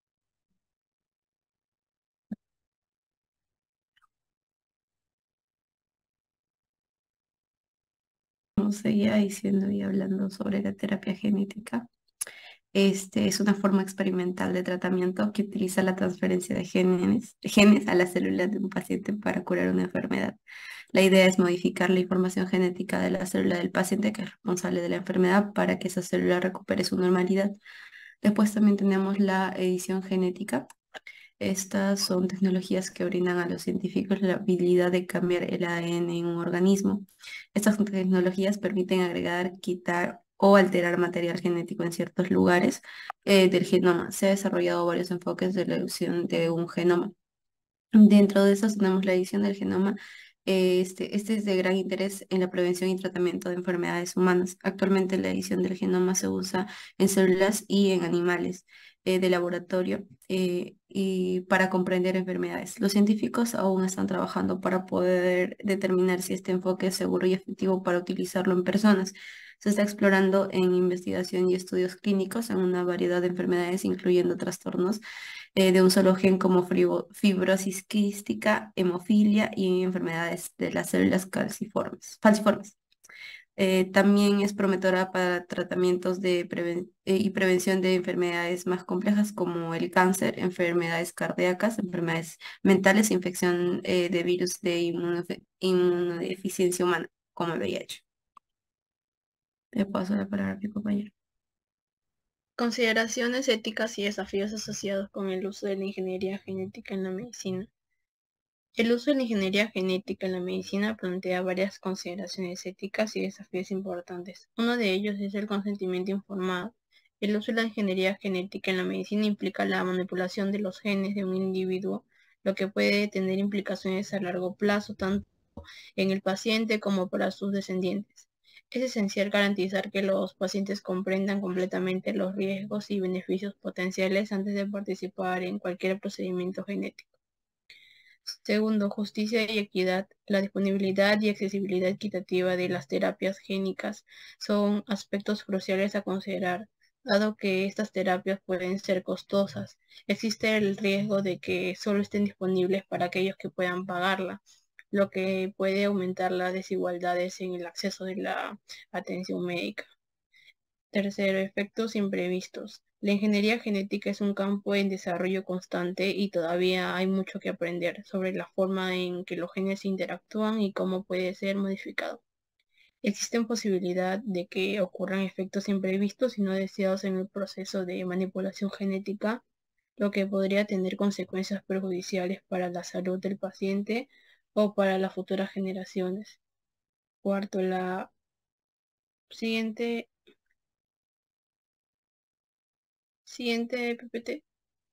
[SPEAKER 14] Como seguía diciendo y hablando sobre la terapia genética, este es una forma experimental de tratamiento que utiliza la transferencia de genes, genes a las células de un paciente para curar una enfermedad. La idea es modificar la información genética de la célula del paciente que es responsable de la enfermedad para que esa célula recupere su normalidad. Después también tenemos la edición genética. Estas son tecnologías que brindan a los científicos la habilidad de cambiar el A D N en un organismo. Estas tecnologías permiten agregar, quitar o alterar material genético en ciertos lugares eh, del genoma. Se ha desarrollado varios enfoques de la edición de un genoma. Dentro de esas tenemos la edición del genoma. Eh, Este, este es de gran interés en la prevención y tratamiento de enfermedades humanas. Actualmente la edición del genoma se usa en células y en animales eh, de laboratorio eh, y para comprender enfermedades. Los científicos aún están trabajando para poder determinar si este enfoque es seguro y efectivo para utilizarlo en personas. Se está explorando en investigación y estudios clínicos en una variedad de enfermedades, incluyendo trastornos eh, de un solo gen como fribo- fibrosis quística, hemofilia y enfermedades de las células calciformes, falciformes. Eh, también es prometedora para tratamientos de preven- eh, y prevención de enfermedades más complejas como el cáncer, enfermedades cardíacas, enfermedades mentales e infección eh, de virus de inmunofe- inmunodeficiencia humana, como el V I H. Le paso la palabra a mi compañero.
[SPEAKER 15] Consideraciones éticas y desafíos asociados con el uso de la ingeniería genética en la medicina. El uso de la ingeniería genética en la medicina plantea varias consideraciones éticas y desafíos importantes. Uno de ellos es el consentimiento informado. El uso de la ingeniería genética en la medicina implica la manipulación de los genes de un individuo, lo que puede tener implicaciones a largo plazo, tanto en el paciente como para sus descendientes. Es esencial garantizar que los pacientes comprendan completamente los riesgos y beneficios potenciales antes de participar en cualquier procedimiento genético. Segundo, justicia y equidad. La disponibilidad y accesibilidad equitativa de las terapias génicas son aspectos cruciales a considerar, dado que estas terapias pueden ser costosas. Existe el riesgo de que solo estén disponibles para aquellos que puedan pagarla, lo que puede aumentar las desigualdades en el acceso de la atención médica. Tercero, efectos imprevistos. La ingeniería genética es un campo en desarrollo constante y todavía hay mucho que aprender sobre la forma en que los genes interactúan y cómo puede ser modificado. Existen posibilidad de que ocurran efectos imprevistos y no deseados en el proceso de manipulación genética, lo que podría tener consecuencias perjudiciales para la salud del paciente o para las futuras generaciones. Cuarto, la siguiente, siguiente P P T.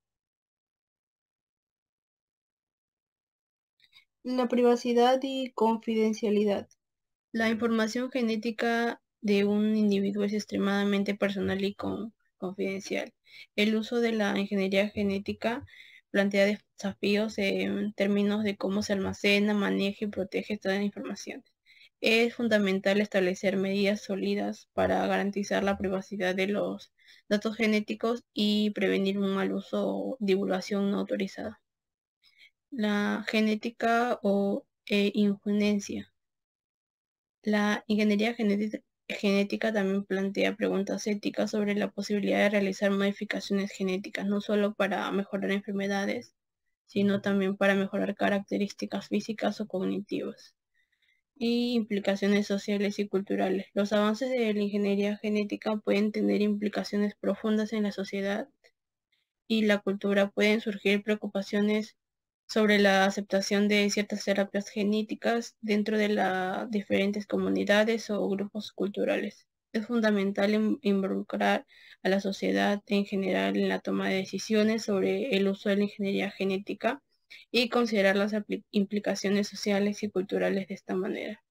[SPEAKER 15] La privacidad y confidencialidad. La información genética de un individuo es extremadamente personal y con- confidencial. El uso de la ingeniería genética plantea desafíos en términos de cómo se almacena, maneja y protege toda la información. Es fundamental establecer medidas sólidas para garantizar la privacidad de los datos genéticos y prevenir un mal uso o divulgación no autorizada. La genética o e injunencia. La ingeniería genética, genética también plantea preguntas éticas sobre la posibilidad de realizar modificaciones genéticas, no solo para mejorar enfermedades, sino también para mejorar características físicas o cognitivas. Y implicaciones sociales y culturales. Los avances de la ingeniería genética pueden tener implicaciones profundas en la sociedad y la cultura. Pueden surgir preocupaciones sobre la aceptación de ciertas terapias genéticas dentro de las diferentes comunidades o grupos culturales. Es fundamental in- involucrar a la sociedad en general en la toma de decisiones sobre el uso de la ingeniería genética y considerar las apli- implicaciones sociales y culturales de esta manera.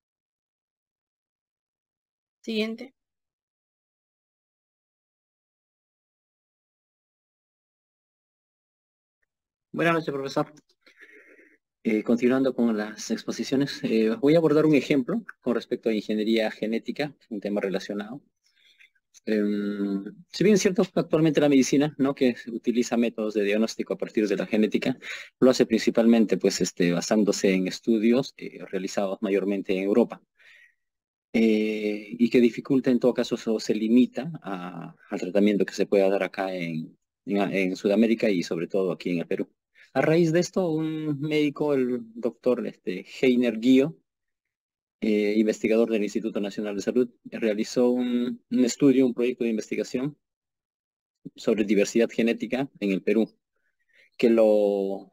[SPEAKER 15] Siguiente.
[SPEAKER 2] Buenas noches, profesor. Eh, continuando con las exposiciones, eh, voy a abordar un ejemplo con respecto a ingeniería genética, un tema relacionado. Em, si bien es cierto que actualmente la medicina, ¿no?, que utiliza métodos de diagnóstico a partir de la genética, lo hace principalmente pues, este, basándose en estudios eh, realizados mayormente en Europa. Eh, y que dificulta en todo caso o se limita a- al tratamiento que se pueda dar acá en, en, en Sudamérica y sobre todo aquí en el Perú. A raíz de esto, un médico, el doctor este, Heiner Guío, eh, investigador del Instituto Nacional de Salud, realizó un, un estudio, un proyecto de investigación sobre diversidad genética en el Perú, que lo,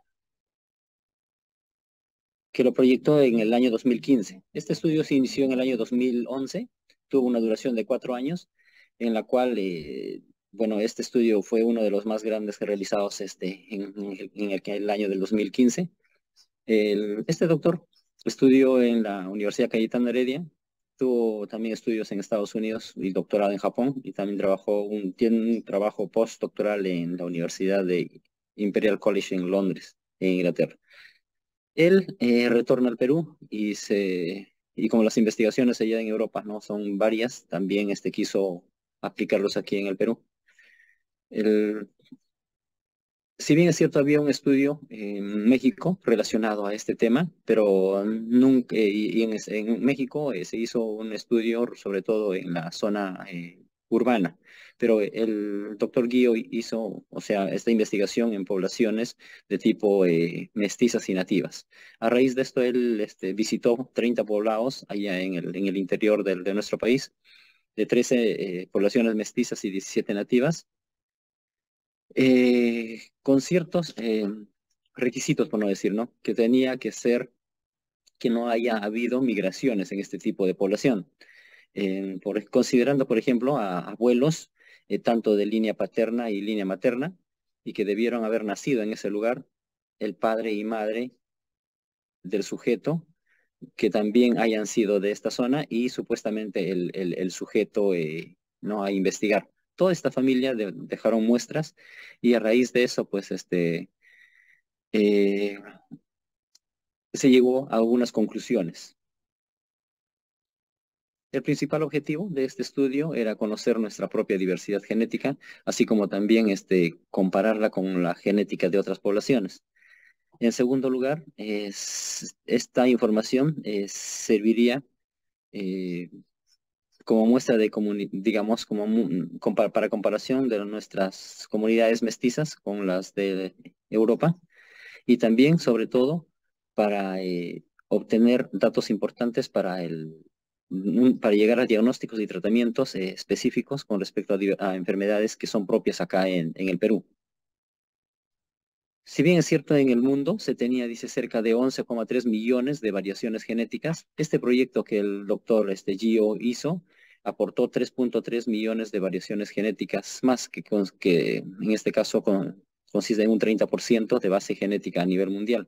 [SPEAKER 2] que lo proyectó en el año dos mil quince. Este estudio se inició en el año dos mil once, tuvo una duración de cuatro años, en la cual, eh, bueno, este estudio fue uno de los más grandes realizados este, en, en el, en el, el año del dos mil quince. El, este doctor estudió en la Universidad Cayetano Heredia, tuvo también estudios en Estados Unidos y doctorado en Japón, y también trabajó un, tiene un trabajo postdoctoral en la Universidad de Imperial College en Londres, en Inglaterra. Él eh, retorna al Perú y, se, y como las investigaciones allá en Europa no son varias, también este, quiso aplicarlos aquí en el Perú. Él si bien es cierto, había un estudio en México relacionado a este tema, pero nunca, eh, y en, es- en México eh, se hizo un estudio sobre todo en la zona eh, urbana, pero el doctor Guío hizo, o sea, esta investigación en poblaciones de tipo eh, mestizas y nativas. A raíz de esto, él este, visitó treinta poblados allá en el, en el interior del- de nuestro país, de trece eh, poblaciones mestizas y diecisiete nativas, eh, con ciertos eh, requisitos, por no decir, ¿no? Que tenía que ser que no haya habido migraciones en este tipo de población. Eh, por, considerando, por ejemplo, a abuelos, eh, tanto de línea paterna y línea materna, y que debieron haber nacido en ese lugar, el padre y madre del sujeto, que también hayan sido de esta zona, y supuestamente el, el, el sujeto eh, no a investigar. Toda esta familia de- dejaron muestras y a raíz de eso, pues, este, eh, se llegó a algunas conclusiones. El principal objetivo de este estudio era conocer nuestra propia diversidad genética, así como también este, compararla con la genética de otras poblaciones. En segundo lugar, es, esta información eh, serviría eh, como muestra de, comuni- digamos, como mu- compa- para comparación de nuestras comunidades mestizas con las de Europa, y también, sobre todo, para eh, obtener datos importantes para el, un- para llegar a diagnósticos y tratamientos eh, específicos con respecto a, di- a enfermedades que son propias acá en, en el Perú. Si bien es cierto, en el mundo se tenía, dice, cerca de once coma tres millones de variaciones genéticas, este proyecto que el doctor este, Gio hizo aportó tres punto tres millones de variaciones genéticas más, que, cons- que en este caso con- consiste en un treinta por ciento de base genética a nivel mundial.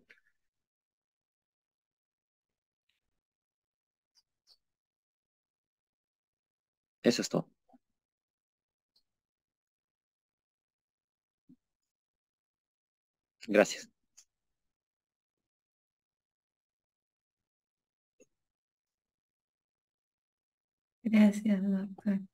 [SPEAKER 2] Eso es todo. Gracias.
[SPEAKER 14] Gracias, doctor.